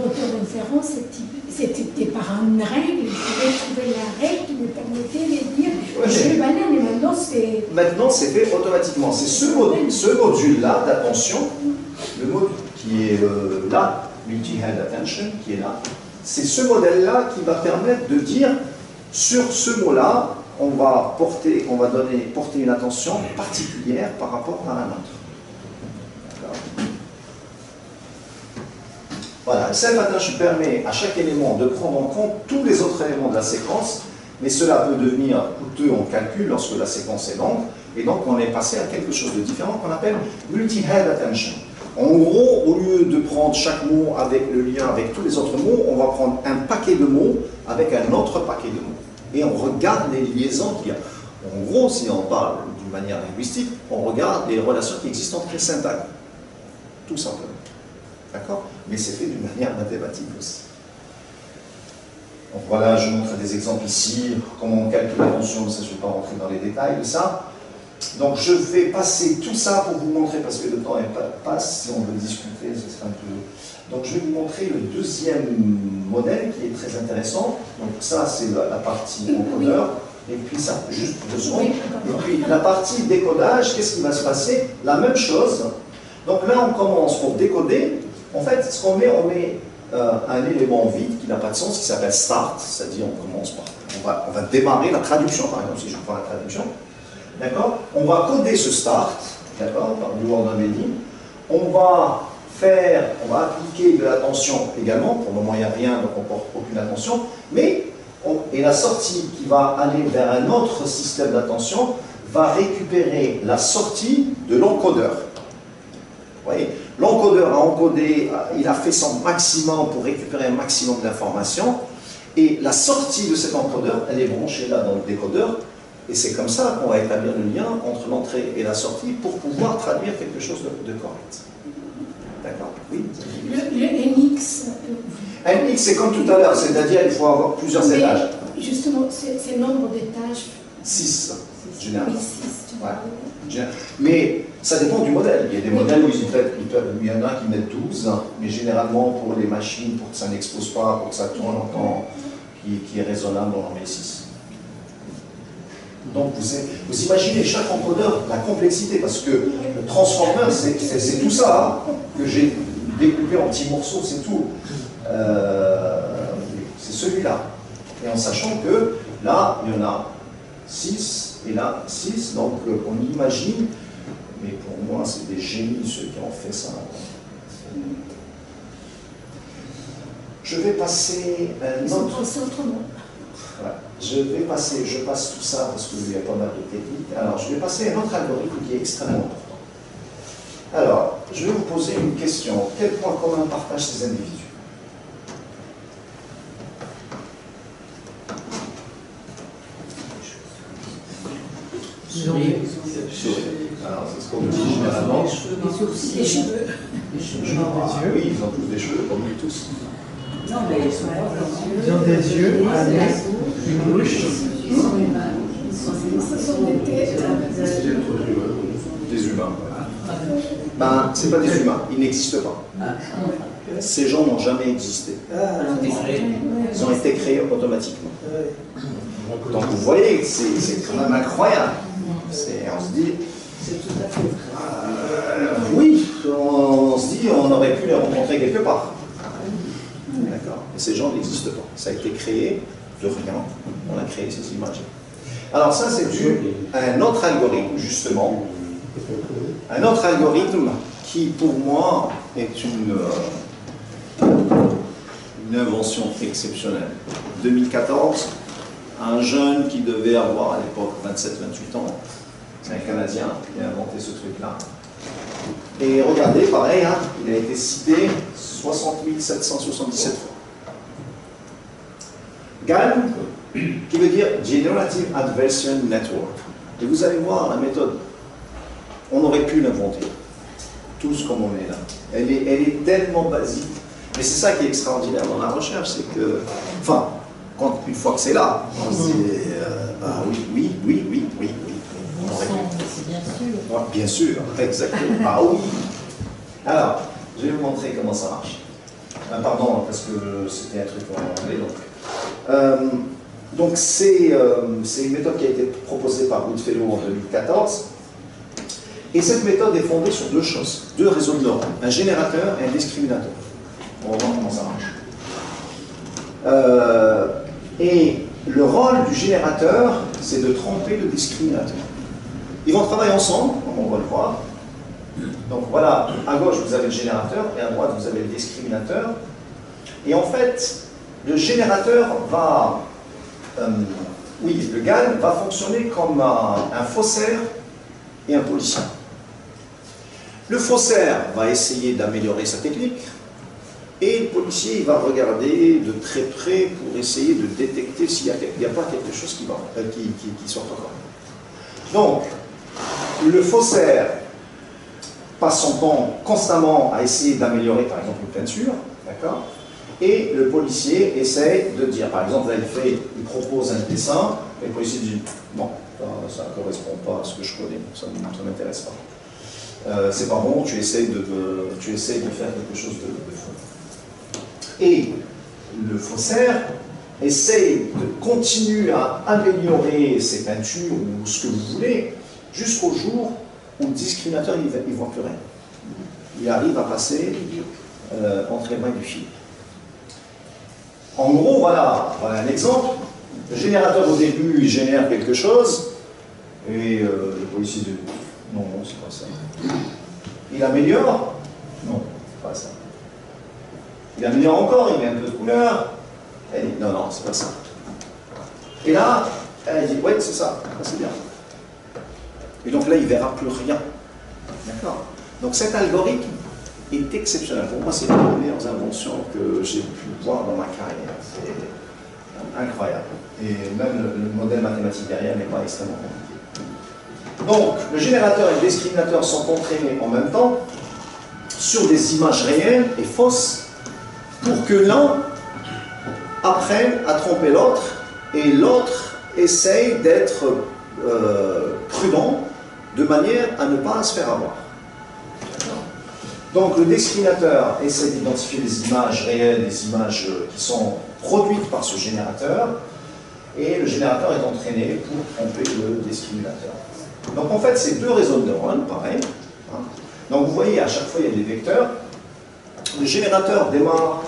L'autoréférence, c'était par une règle, il fallait trouver la règle qui me permettait de dire je banane, et maintenant c'est... Maintenant, c'est fait automatiquement. C'est ce module-là d'attention, le module qui est là, multi-hand attention, qui est là, c'est ce modèle-là qui va permettre de dire sur ce mot-là, on va porter une attention particulière par rapport à un autre. Voilà, le self-attention permet à chaque élément de prendre en compte tous les autres éléments de la séquence, mais cela peut devenir coûteux en calcul lorsque la séquence est longue, et donc on est passé à quelque chose de différent qu'on appelle multi-head attention. En gros, au lieu de prendre chaque mot avec le lien avec tous les autres mots, on va prendre un paquet de mots avec un autre paquet de mots. Et on regarde les liaisons qu'il y a. En gros, si on parle d'une manière linguistique, on regarde les relations qui existent entre les syntagmes. Tout simplement. D'accord? Mais c'est fait d'une manière mathématique aussi. Donc voilà, je montre des exemples ici, comment on calcule l'attention, ça je ne vais pas rentrer dans les détails de ça. Donc je vais passer tout ça pour vous montrer, parce que le temps passe, si on veut discuter, ce sera un peu... Donc je vais vous montrer le deuxième modèle qui est très intéressant. Donc ça c'est la partie encodeur, et puis ça, juste 2 secondes. Et puis la partie décodage, qu'est-ce qui va se passer? La même chose. Donc là on commence pour décoder. En fait, ce qu'on met, on met un élément vide qui n'a pas de sens, qui s'appelle start, c'est-à-dire on commence par, on va démarrer la traduction, par exemple, si je prends la traduction, d'accord? On va coder ce start, d'accord, par du word embedding. On va appliquer de l'attention également, pour le moment il n'y a rien, donc on ne porte aucune attention, mais, et la sortie qui va aller vers un autre système d'attention va récupérer la sortie de l'encodeur. Vous voyez, l'encodeur a encodé, il a fait son maximum pour récupérer un maximum d'informations, et la sortie de cet encodeur, elle est branchée là dans le décodeur, et c'est comme ça qu'on va établir le lien entre l'entrée et la sortie pour pouvoir traduire quelque chose de correct. D'accord? Oui? Le NX. NX, c'est comme tout à l'heure, c'est-à-dire il faut avoir plusieurs étages. Justement, c'est le nombre d'étages. 6, généralement. Oui, 6. Ouais. Mais ça dépend du modèle. Il y a des modèles où il y en a qui mettent 12, mais généralement pour les machines, pour que ça n'expose pas, pour que ça tourne en temps qui est raisonnable, on en met 6. Donc vous imaginez chaque encodeur, la complexité, parce que le transformer, c'est tout ça hein, que j'ai découpé en petits morceaux, c'est tout. C'est celui-là. Et en sachant que là, il y en a 6, et là 6, donc on imagine, mais pour moi c'est des génies ceux qui ont fait ça. Je vais passer un autre... Voilà. Je passe tout ça parce qu'il y a pas mal de techniques. Alors je vais passer à un autre algorithme qui est extrêmement important. Alors, je vais vous poser une question. Quel point commun partagent ces individus? Alors, c'est ce qu'on dit généralement. Les cheveux. Oui, ils ont tous des cheveux, comme nous tous. Non, mais Ils ont des yeux, un nez, une bouche. Ce sont des têtes. Des humains. Ben, c'est pas des humains, ils n'existent pas. Ces gens n'ont jamais existé. Ils ont été créés automatiquement. Donc vous voyez, c'est quand même incroyable. On se dit... c'est tout à fait vrai. Oui, on se dit on aurait pu les rencontrer quelque part. D'accord. Et ces gens n'existent pas. Ça a été créé de rien. On a créé ces images. Alors ça, c'est dû à un autre algorithme, justement. Un autre algorithme qui, pour moi, est une invention exceptionnelle. 2014, un jeune qui devait avoir à l'époque 27-28 ans, c'est un Canadien qui a inventé ce truc-là. Et regardez, pareil, hein, il a été cité 60 777 fois. GAN, qui veut dire Generative Adversarial Network. Et vous allez voir la méthode. On aurait pu l'inventer, tous comme on est là. Elle est tellement basique. Mais c'est ça qui est extraordinaire dans la recherche, c'est que, enfin, une fois que c'est là, oui. C'est bien sûr. Bien sûr, exactement. Ah oui. Alors, je vais vous montrer comment ça marche. Pardon, parce que c'était un truc en anglais. Donc c'est une méthode qui a été proposée par Goodfellow en 2014. Et cette méthode est fondée sur deux choses, deux réseaux de neurones, un générateur et un discriminateur. On va voir comment ça marche. Et le rôle du générateur, c'est de tromper le discriminateur. Ils vont travailler ensemble, comme on va le voir. Donc voilà, à gauche vous avez le générateur et à droite vous avez le discriminateur. Et en fait, le générateur va, le GAN va fonctionner comme un faussaire et un policier. Le faussaire va essayer d'améliorer sa technique et le policier il va regarder de très près pour essayer de détecter s'il n'y a pas quelque chose qui sort encore. Donc, le faussaire passe son temps constamment à essayer d'améliorer par exemple une peinture, d'accord? Et le policier essaie de dire, par exemple, là il propose un dessin, et le policier dit non, ça ne correspond pas à ce que je connais, ça ne m'intéresse pas. C'est pas bon, tu essaies de faire quelque chose de faux. Et le faussaire essaie de continuer à améliorer ses peintures ou ce que vous voulez jusqu'au jour où le discriminateur il ne voit plus rien. Il arrive à passer entre les mains du fil. En gros, voilà un exemple. Le générateur au début il génère quelque chose et le policier dit non, c'est pas ça. Il améliore? Non, c'est pas ça. Il améliore encore, il met un peu de couleur. Elle dit non, c'est pas ça. Et là, elle dit ouais, c'est ça, c'est bien. Et donc là, il ne verra plus rien. D'accord? Donc cet algorithme est exceptionnel. Pour moi, c'est une des meilleures inventions que j'ai pu voir dans ma carrière. C'est incroyable. Et même le modèle mathématique derrière n'est pas extrêmement compliqué. Donc, le générateur et le discriminateur sont entraînés en même temps sur des images réelles et fausses pour que l'un apprenne à tromper l'autre et l'autre essaye d'être prudent de manière à ne pas se faire avoir. Donc, le discriminateur essaie d'identifier les images réelles, les images qui sont produites par ce générateur et le générateur est entraîné pour tromper le discriminateur. Donc en fait, c'est deux réseaux de neurones, pareil. Donc vous voyez, à chaque fois, il y a des vecteurs. Le générateur démarre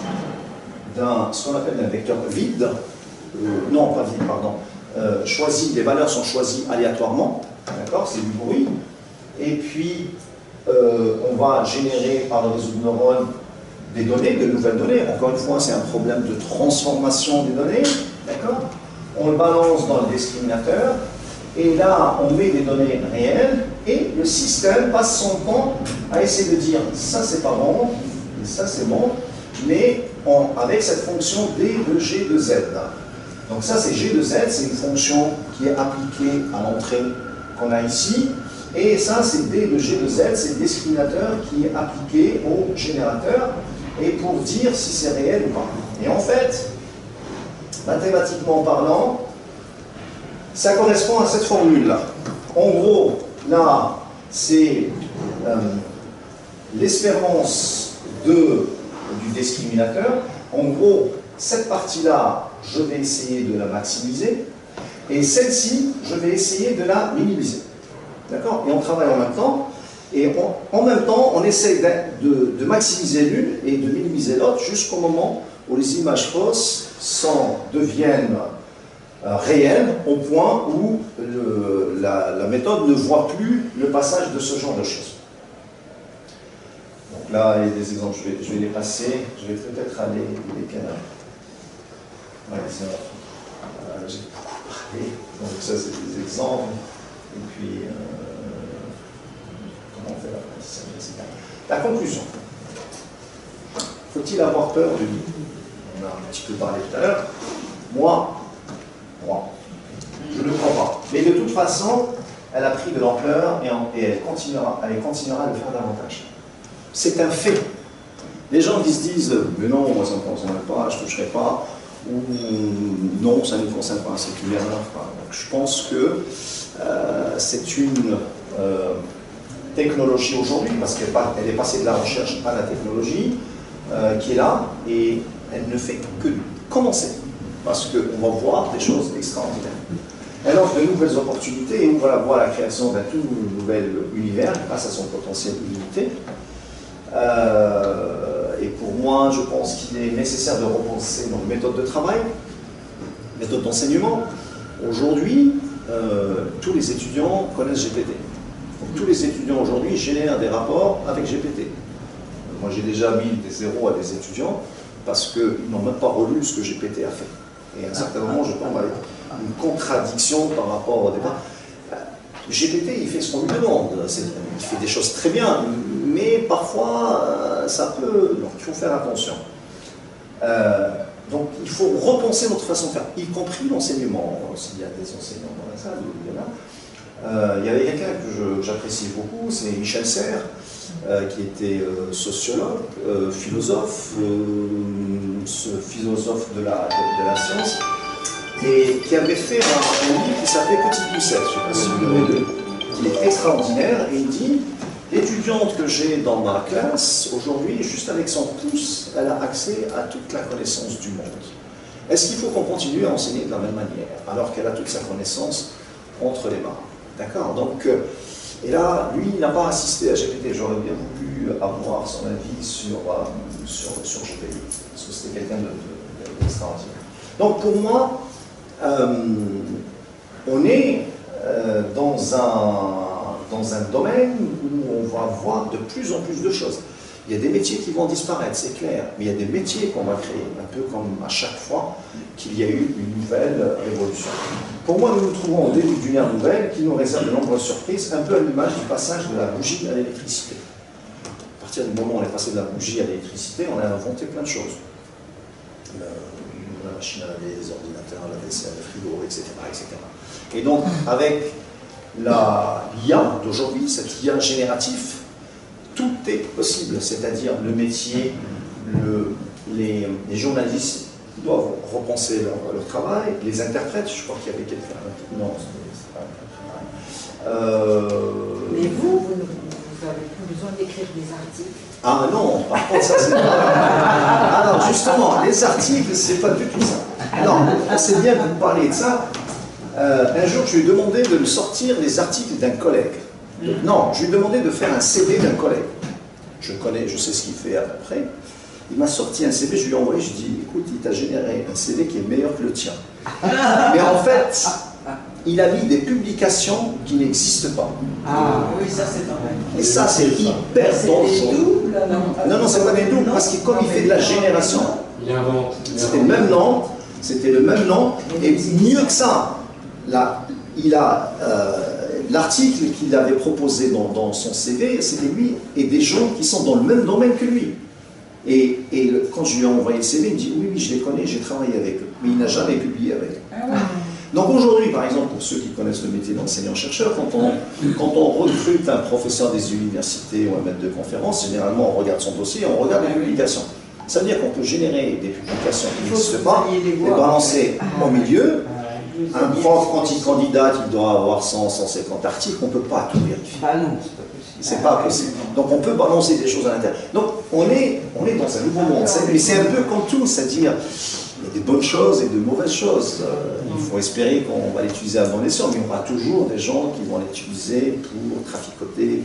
ce qu'on appelle un vecteur vide. Non, pas vide, pardon. Les valeurs sont choisies aléatoirement. D'accord? C'est du bruit. Et puis, on va générer par le réseau de neurones des données, de nouvelles données. Encore une fois, c'est un problème de transformation des données. D'accord? On le balance dans le discriminateur. Et là, on met des données réelles et le système passe son temps à essayer de dire ça c'est pas bon, et ça c'est bon, mais avec cette fonction D de G de Z. Donc ça c'est G de Z, c'est une fonction qui est appliquée à l'entrée qu'on a ici, et ça c'est D de G de Z, c'est le discriminateur qui est appliqué au générateur, et pour dire si c'est réel ou pas. Et en fait, mathématiquement parlant, ça correspond à cette formule-là. En gros, là, c'est l'espérance du discriminateur. En gros, cette partie-là, je vais essayer de la maximiser. Et celle-ci, je vais essayer de la minimiser. D'accord? Et on travaille en même temps. Et en même temps, on essaie de maximiser l'une et de minimiser l'autre jusqu'au moment où les images fausses deviennent réelle au point où la méthode ne voit plus le passage de ce genre de choses. Donc là, il y a des exemples, je vais les passer, je vais peut-être aller les canards. Ouais, c'est vrai. J'ai beaucoup parlé, donc ça c'est des exemples. Et puis, comment on fait la conclusion. Faut-il avoir peur du lit? On a un petit peu parlé tout à l'heure. Moi, je ne le crois pas. Mais de toute façon, elle a pris de l'ampleur et elle continuera à le faire davantage. C'est un fait. Les gens qui se disent « mais non, moi ça ne me concerne pas, je ne toucherai pas » ou « non, ça ne me concerne pas, c'est une erreur ». Donc, je pense que c'est une technologie aujourd'hui, parce qu'elle est passée de la recherche à la technologie, qui est là, et elle ne fait que commencer, parce qu'on va voir des choses extraordinaires. Elle offre de nouvelles opportunités et ouvre la voie à la création d'un tout nouvel univers grâce à son potentiel illimité. Et pour moi, je pense qu'il est nécessaire de repenser nos méthodes de travail, méthodes d'enseignement. Aujourd'hui, tous les étudiants connaissent GPT. Donc, tous les étudiants aujourd'hui génèrent des rapports avec GPT. Moi, j'ai déjà mis des zéros à des étudiants parce qu'ils n'ont même pas relu ce que GPT a fait. Et à un certain moment, je tombe avec une contradiction par rapport au débat. GPT, il fait ce qu'on lui demande. Il fait des choses très bien, mais parfois, ça peut... Donc, il faut faire attention. Donc, il faut repenser notre façon de faire, y compris l'enseignement. S'il y a des enseignants dans la salle, il y en a. Il y avait quelqu'un que j'apprécie beaucoup, c'est Michel Serres, qui était sociologue, philosophe de la science, et qui avait fait un livre qui s'appelait Petite Poussette, je ne sais pas si vous l'avez lu, qui est extraordinaire, et il dit l'étudiante que j'ai dans ma classe, aujourd'hui, juste avec son pouce, elle a accès à toute la connaissance du monde. Est-ce qu'il faut qu'on continue à enseigner de la même manière, alors qu'elle a toute sa connaissance entre les mains? D'accord? Donc, et là, lui, il n'a pas assisté à GPT. J'aurais bien voulu avoir son avis sur GPT, parce que c'était quelqu'un d'extraordinaire. Donc, pour moi, on est dans un domaine où on va voir de plus en plus de choses. Il y a des métiers qui vont disparaître, c'est clair, mais il y a des métiers qu'on va créer, un peu comme à chaque fois qu'il y a eu une nouvelle révolution. Pour moi, nous nous trouvons au début d'une ère nouvelle qui nous réserve de nombreuses surprises, un peu à l'image du passage de la bougie à l'électricité. À partir du moment où on est passé de la bougie à l'électricité, on a inventé plein de choses. La machine à laver, les ordinateurs, la vaisselle, le frigo, etc., etc. Et donc, avec l'IA d'aujourd'hui, cette IA générative, tout est possible, c'est-à-dire le métier, les journalistes doivent repenser leur travail, les interprètes, je crois qu'il y avait quelqu'un... Non, c'est pas un interprète. Mais vous n'avez plus besoin d'écrire des articles. Ah non, par contre, ça c'est pas... Alors justement, les articles, c'est pas du tout ça. Non, c'est bien que vous parliez de ça. Un jour, je lui ai demandé de me sortir les articles d'un collègue. Non, je lui ai demandé de faire un CV d'un collègue. Je sais ce qu'il fait à peu près. Il m'a sorti un CV, je lui ai envoyé, je lui ai dit, écoute, il t'a généré un CV qui est meilleur que le tien. Mais en fait, il a mis des publications qui n'existent pas. Ah oui, ça c'est pas vrai. Et ça, c'est hyper dangereux. Non, c'est pas des doubles, parce que comme il fait de la génération, Il invente. c'était le même nom, et mieux que ça, là, il a l'article qu'il avait proposé dans son CV, c'était lui et des gens qui sont dans le même domaine que lui. Et quand je lui ai envoyé le CV, il me dit oui, je les connais, j'ai travaillé avec eux, mais il n'a jamais publié avec eux. Ah ouais. Donc aujourd'hui, par exemple, pour ceux qui connaissent le métier d'enseignant-chercheur, quand on recrute un professeur des universités ou un maître de conférence, généralement on regarde son dossier, on regarde les publications. Ça veut dire qu'on peut générer des publications qui n'existent pas, les balancer au milieu. Un prof, quand il candidate, il doit avoir 100, 150 articles, on ne peut pas tout vérifier. Ah non, c'est pas possible. C'est pas possible. Donc on peut balancer des choses à l'intérieur. Donc on est dans un nouveau monde. Mais c'est un peu comme tout, c'est-à-dire il y a des bonnes choses et de mauvaises choses. Il faut espérer qu'on va l'utiliser à bon escient, mais il y aura toujours des gens qui vont l'utiliser pour traficoter,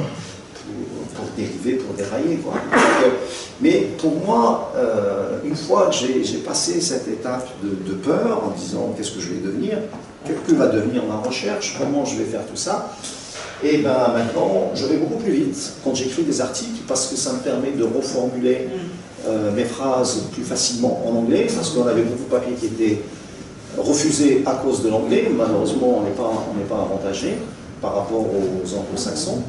pour dériver, pour dérailler, quoi. Donc, mais pour moi, une fois que j'ai passé cette étape de peur, en disant qu'est-ce que je vais devenir, que va devenir ma recherche, comment je vais faire tout ça, et bien maintenant, je vais beaucoup plus vite quand j'écris des articles, parce que ça me permet de reformuler mes phrases plus facilement en anglais, parce qu'on avait beaucoup de papiers qui étaient refusés à cause de l'anglais. Malheureusement, on n'est pas avantagé par rapport aux anglo-saxons.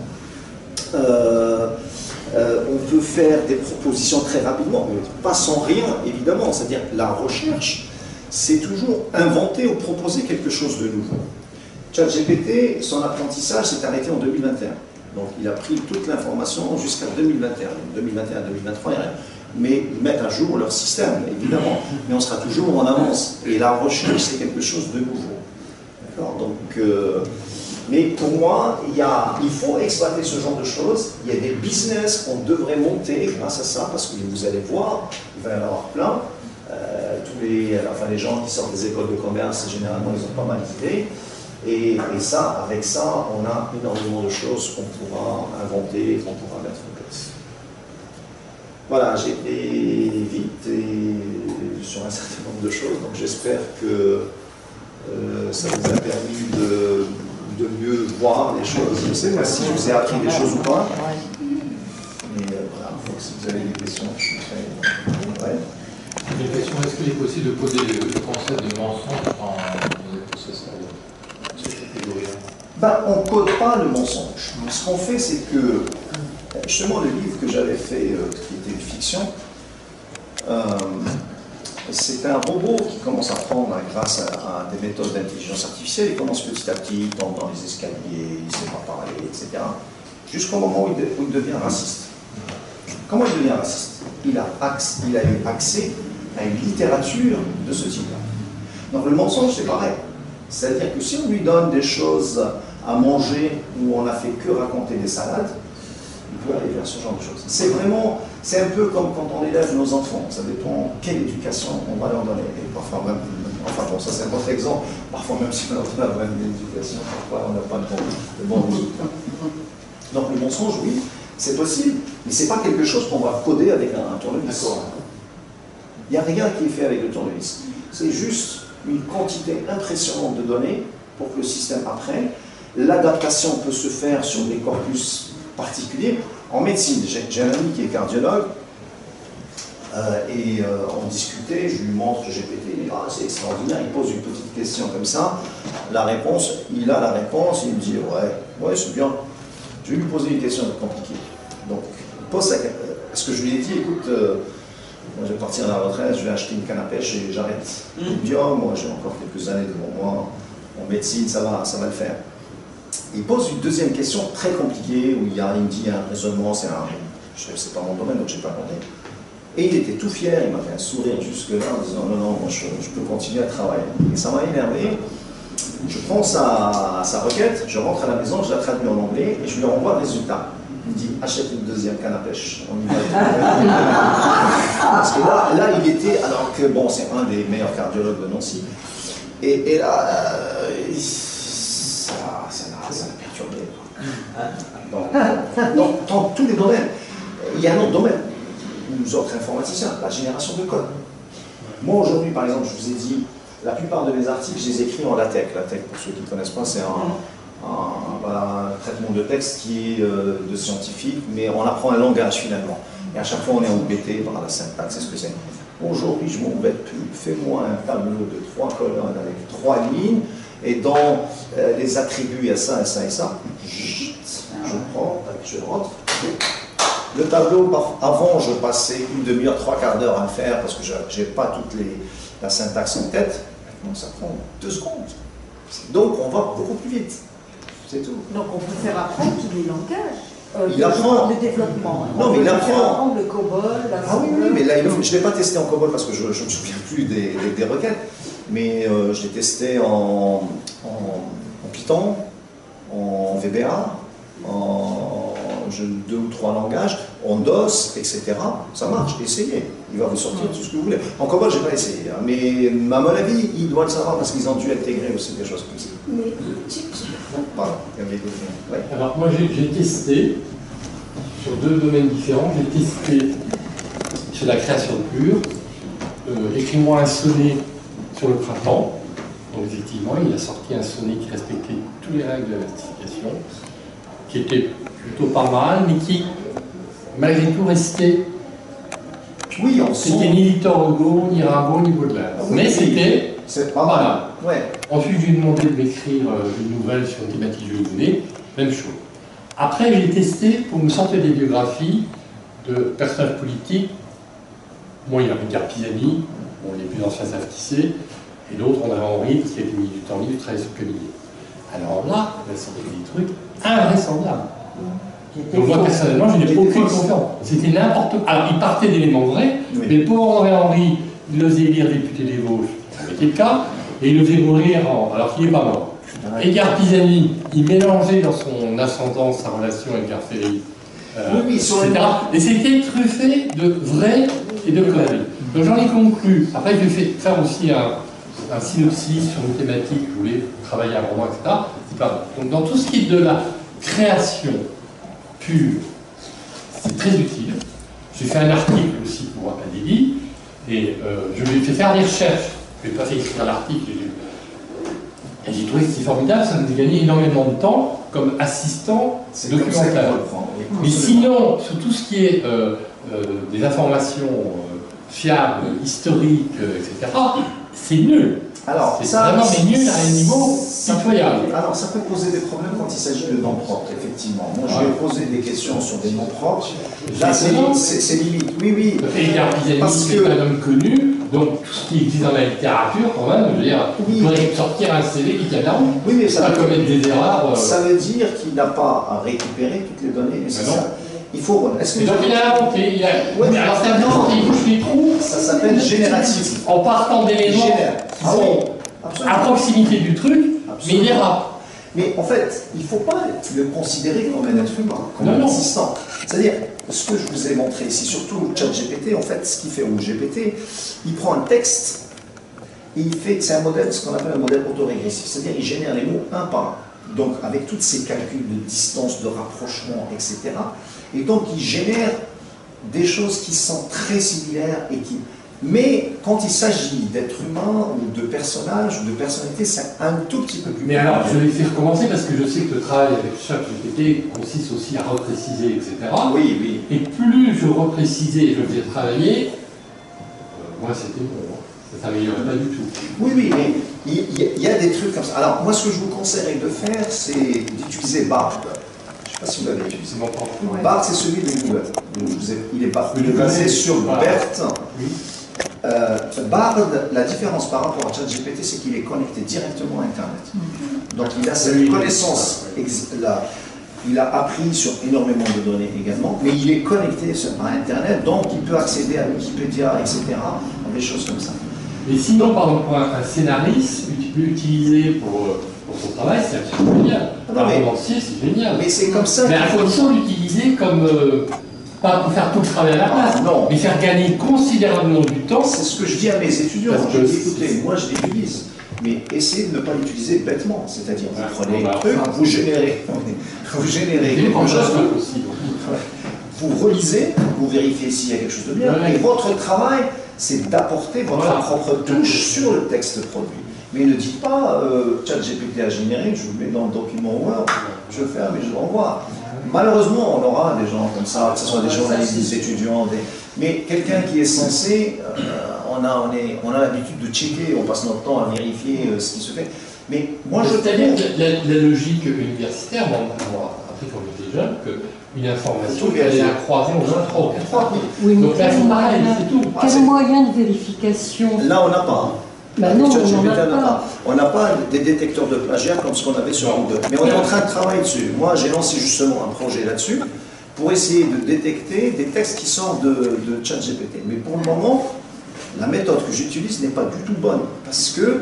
On peut faire des propositions très rapidement, mais pas sans rien, évidemment. C'est-à-dire la recherche, c'est toujours inventer ou proposer quelque chose de nouveau. ChatGPT, son apprentissage s'est arrêté en 2021. Donc il a pris toute l'information jusqu'à 2021. 2021, 2023, il n'y a rien. Mais ils mettent à jour leur système, évidemment. Mais on sera toujours en avance. Et la recherche, c'est quelque chose de nouveau. D'accord ? Donc, Mais pour moi, il faut exploiter ce genre de choses. Il y a des business qu'on devrait monter grâce à ça, parce que vous allez voir, il va y en avoir plein. Les gens qui sortent des écoles de commerce, généralement, ils ont pas mal d'idées. Et ça, avec ça, on a énormément de choses qu'on pourra inventer, qu'on pourra mettre en place. Voilà, j'ai été vite et sur un certain nombre de choses, donc j'espère que ça vous a permis de mieux voir les choses. Je ne sais pas si je vous ai appris des choses ou pas. Mais voilà, si vous avez des questions, je suis très... Ouais. Une question, est-ce qu'il est possible de poser le concept de mensonge dans cette catégorie-là? On ne code pas le mensonge. Ce qu'on fait, c'est que, justement, le livre que j'avais fait, qui était une fiction, c'est un robot qui commence à apprendre grâce à des méthodes d'intelligence artificielle. Il commence petit à petit, il tombe dans les escaliers, il ne sait pas parler, etc. Jusqu'au moment où il devient raciste. Comment il devient raciste? Il a eu accès à une littérature de ce type-là. Donc le mensonge, c'est pareil. C'est-à-dire que si on lui donne des choses à manger où on n'a fait que raconter des salades, il peut aller vers ce genre de choses. C'est un peu comme quand on élève nos enfants. Ça dépend quelle éducation on va leur donner. Et parfois même, ça c'est un autre exemple. Parfois même si on leur donne la même éducation, parfois on n'a pas de bon résultat. Donc le mensonge, oui, c'est possible, mais ce n'est pas quelque chose qu'on va coder avec un tournevis. Il n'y a rien qui est fait avec le tournevis. C'est juste une quantité impressionnante de données pour que le système apprenne. L'adaptation peut se faire sur des corpus particuliers. En médecine, j'ai un ami qui est cardiologue, et on discutait, je lui montre GPT, il dit ah, c'est extraordinaire, il pose une petite question comme ça, la réponse, il a la réponse, il me dit ouais c'est bien. Je vais lui poser une question compliquée. Donc, il pose ce que je lui ai dit, écoute, moi je vais partir à la retraite, je vais acheter une canne à pêche et j'arrête. Il me dit, oh, moi j'ai encore quelques années devant moi, en médecine, ça va le faire. Il pose une deuxième question très compliquée, où il me dit un raisonnement, c'est pas mon domaine, donc je n'ai pas compris. Et il était tout fier, il m'a fait un sourire jusque-là, en disant, non, moi je peux continuer à travailler. Et ça m'a énervé. Je prends sa requête, je rentre à la maison, je la traduis en anglais et je lui renvoie le résultat. Il me dit achète une deuxième canne à pêche. On y va. Parce que là, il était, alors que bon, c'est un des meilleurs cardiologues de Nancy. Et là, ça l'a perturbé. Donc, dans tous les domaines, il y a un autre domaine. Nous autres informaticiens, la génération de code. Moi aujourd'hui, par exemple, je vous ai dit, la plupart de mes articles, je les écris en LaTeX. LaTeX, pour ceux qui ne connaissent pas, c'est un traitement de texte qui est de scientifique, mais on apprend un langage finalement. Et à chaque fois, on est embêté par la syntaxe, c'est ce que c'est. Aujourd'hui, je m'embête plus. Fais-moi un tableau de 3 colonnes avec 3 lignes, et dans les attributs, il y a ça, et ça, et ça. Je prends, je rentre. Le tableau, avant, je passais une demi-heure, 3/4 d'heure à le faire parce que je n'ai pas toute la syntaxe en tête. Maintenant, ça prend 2 secondes. Donc, on va beaucoup plus vite. C'est tout. Donc, on peut faire apprendre tous les langages. Il apprend. Le développement. Non, mais il apprend. Apprendre le COBOL, la oui, mais là, je ne l'ai pas testé en COBOL parce que je ne me souviens plus des requêtes. Mais je l'ai testé en Python, en VBA, en 2 ou 3 langages, en DOS, etc. Ça marche, essayez. Il va vous sortir tout ce que vous voulez. En COBOL, je n'ai pas essayé, hein, mais à mon avis, il doit le savoir parce qu'ils ont dû intégrer aussi des choses comme ça. Mais Pardon, ouais. Alors moi j'ai testé sur 2 domaines différents. J'ai testé sur la création pure. Écris-moi un sonnet sur le printemps. Donc effectivement, il a sorti un sonnet qui respectait toutes les règles de la versification, qui était plutôt pas mal, mais qui, malgré tout, restait... Oui, c'était ni Victor Hugo, ni Rimbaud, ni Baudelaire. Oui, mais c'était pas mal. Ouais. Ensuite, je lui ai demandé de m'écrire une nouvelle sur une thématique que je voulais, même chose. Après, j'ai testé pour me sortir des biographies de personnages politiques. Moi, il y a Ricard Pisani, bon, les plus anciens savent qui c'est, et d'autres, on avait Henri, qui avait mis du temps libre, travaillé sur Camille. Alors là, il a sorti des trucs invraisemblables. Donc moi, personnellement, je n'ai aucune confiance. C'était n'importe quoi. Alors, il partait d'éléments vrais, oui. Mais le pauvre André Henry, il osait lire député des Vosges, ça avait été le cas, et il osait mourir alors qu'il n'est pas mort. Edgar Pisani, il mélangeait dans son ascendance sa relation avec Garfelli. Etc. Et c'était truffé de vrai et de conneries. Donc j'en ai conclu. Après, j'ai fait faire aussi un synopsis sur une thématique, je voulais travailler un roman, etc. C'est pas bon. Donc dans tout ce qui est de la création pure, c'est très utile. J'ai fait un article aussi pour Académie, et je lui ai fait faire des recherches. Je n'ai pas fait écrire l'article, et j'ai trouvé que c'était formidable, ça nous a gagné énormément de temps comme assistant documentaire. Mais sinon, sur tout ce qui est des informations fiables, historiques, etc., c'est nul. Alors, c'est vraiment nul à un niveau pitoyable. Alors, ça peut poser des problèmes quand il s'agit de noms propres, effectivement. Moi, je vais poser des questions sur des noms propres. Là, c'est limite. Oui. Edgar Pisani, c'est un homme connu, donc tout ce qui existe dans la littérature, quand même, je veux dire, il faudrait sortir un CV qui tient la route. Oui, mais ça pas commettre des erreurs. Ça veut dire qu'il n'a pas à récupérer toutes les données nécessaires. Il faut. Est-ce que donc il a inventé, alors c'est important, il bouge les trous. Ça s'appelle génératif. En partant d'éléments qui sont à proximité du truc, mais il est rare. Mais en fait, il ne faut pas le considérer comme un être humain, comme un assistant. C'est-à-dire, ce que je vous ai montré ici, surtout ChatGPT, en fait, ce qu'il fait au GPT, il prend un texte et il fait, c'est un modèle, ce qu'on appelle un modèle autorégressif. C'est-à-dire, il génère les mots un par un. Donc, avec tous ces calculs de distance, de rapprochement, etc. Et donc, il génère des choses qui sont très similaires et qui... Mais quand il s'agit d'être humain ou de personnage ou de personnalité, c'est un tout petit peu plus... Mais alors, je vais faire commencer parce que je sais que le travail avec ChatGPT consiste aussi à repréciser, etc. Oui. Et plus je reprécisais et je faisais travailler, moi c'était bon, ça ne s'améliorait pas du tout. Oui, mais il y a des trucs comme ça. Alors, moi, ce que je vous conseillerais de faire, c'est d'utiliser Bard. Je ne sais pas si vous l'avez utilisé. Bard, c'est celui de Google. Il est basé sur BERT. Oui. Bard, la différence par rapport à ChatGPT, c'est qu'il est connecté directement à Internet. Donc il a cette connaissance, il a appris sur énormément de données également, mais il est connecté à Internet, donc il peut accéder à Wikipédia, etc., des choses comme ça. Et sinon, par exemple, un scénariste utilisé pour son travail, c'est absolument génial. Un romancier, c'est génial. Mais c'est comme ça. Mais à condition de l'utiliser comme... pas pour faire tout le travail à la place, mais faire gagner considérablement du temps. C'est ce que je dis à mes étudiants. Je dis, écoutez, moi je l'utilise, mais essayez de ne pas l'utiliser bêtement. C'est-à-dire, vous prenez un truc, vous générez quelque chose, vous relisez, vous vérifiez s'il y a quelque chose de bien, et votre travail, c'est d'apporter votre propre touche sur le texte produit. Mais ne dites pas, ChatGPT a généré, je vous mets dans le document Word, je ferme et je l'envoie. Malheureusement, on aura des gens comme ça, que ce soit des journalistes, des étudiants, mais quelqu'un qui est censé, on a l'habitude de checker, on passe notre temps à vérifier ce qui se fait. Mais moi, c'est-à-dire la logique universitaire, après quand j'étais jeune, qu'une information, elle est à croiser au moins 3 ou 4 fois. Oui, donc là, c'est pareil, c'est tout. Quel moyen de vérification? Là, on n'a pas. Ben non, on n'a pas des détecteurs de plagiat comme ce qu'on avait sur Google. Mais on est en train de travailler dessus. Moi, j'ai lancé justement un projet là-dessus pour essayer de détecter des textes qui sortent de ChatGPT. Mais pour le moment, la méthode que j'utilise n'est pas du tout bonne. Parce que,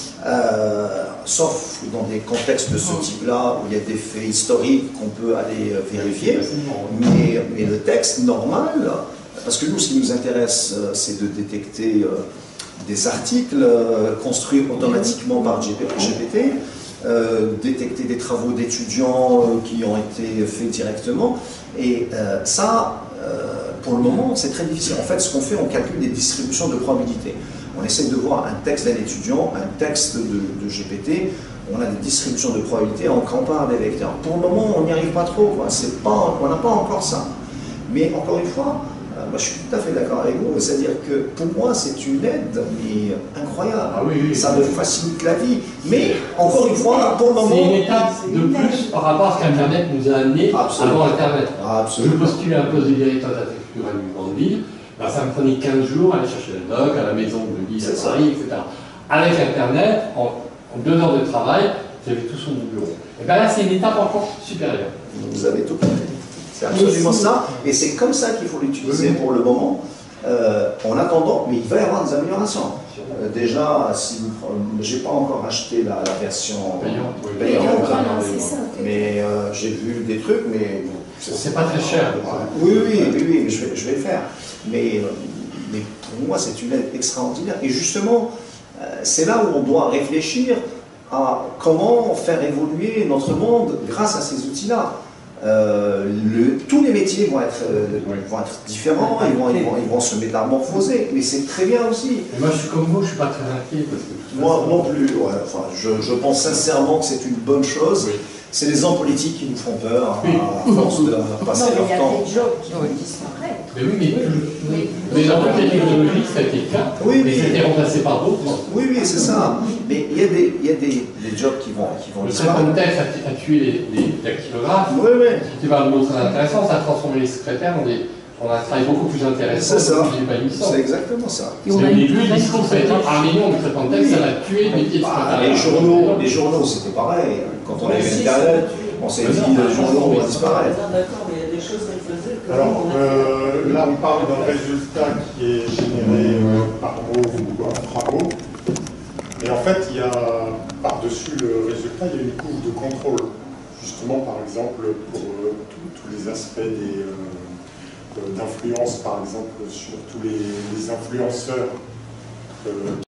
sauf dans des contextes de ce type-là, où il y a des faits historiques qu'on peut aller vérifier, mais le texte normal, parce que nous, ce qui nous intéresse, c'est de détecter... des articles construits automatiquement par GPT, détecter des travaux d'étudiants qui ont été faits directement. Et ça, pour le moment, c'est très difficile. En fait, ce qu'on fait, on calcule des distributions de probabilité. On essaie de voir un texte d'un étudiant, un texte de GPT, on a des distributions de probabilité, on compare des vecteurs. Pour le moment, on n'y arrive pas trop. On n'a pas encore ça. Mais encore une fois, moi, je suis tout à fait d'accord avec vous, c'est-à-dire que pour moi, c'est une aide mais incroyable. Ça me facilite la vie. Mais encore une fois, pour le moment... C'est une étape de plus par rapport à ce qu'Internet nous a amené avant Internet. Je postulais un poste de directeur d'affaires culturelles d'une grande ville, ça me prenait 15 jours à aller chercher le doc, à la maison de Lille, à Paris, etc. Avec Internet, en 2 heures de travail, j'avais tout sur mon bureau. Et bien là, c'est une étape encore supérieure. Vous avez tout compris. C'est absolument ça, et c'est comme ça qu'il faut l'utiliser pour le moment. En attendant, mais il va y avoir des améliorations. Déjà, si j'ai pas encore acheté la version payante, mais j'ai vu des trucs, mais c'est pas très cher. Oui, mais je vais le faire. Mais pour moi, c'est une aide extraordinaire. Et justement, c'est là où on doit réfléchir à comment faire évoluer notre monde grâce à ces outils-là. Tous les métiers vont être différents, ils vont se métamorphoser, mais c'est très bien aussi. Et moi je suis comme vous, je ne suis pas très inquiet. Parce que moi non plus, enfin, je pense sincèrement que c'est une bonne chose. Oui. C'est les hommes politiques qui nous font peur à force de passer leur temps. Il y a des jobs qui vont disparaître. Mais oui, mais dans toutes les technologies, ça a été le cas, mais ça a été remplacé par d'autres. Oui, c'est ça. Mais il y a des jobs qui vont disparaître. Le traitement de texte a tué les dactylographes. Oui. C'était un mot très intéressant, ça a transformé les secrétaires en un travail beaucoup plus intéressant. C'est ça. C'est exactement ça. Au début, le discours, ça a été un million de traitements de texte, ça a tué le métier de secrétaire. Les journaux, c'était pareil. Quand on a eu Internet, on s'est dit les journaux vont disparaître. D'accord, mais il y a des choses qu'on faisait. Alors là, on parle d'un résultat qui est généré par mot ou par mot. Et en fait, il y a par-dessus le résultat, il y a une couche de contrôle. Justement, par exemple, pour tous les aspects d'influence, par exemple, sur tous les influenceurs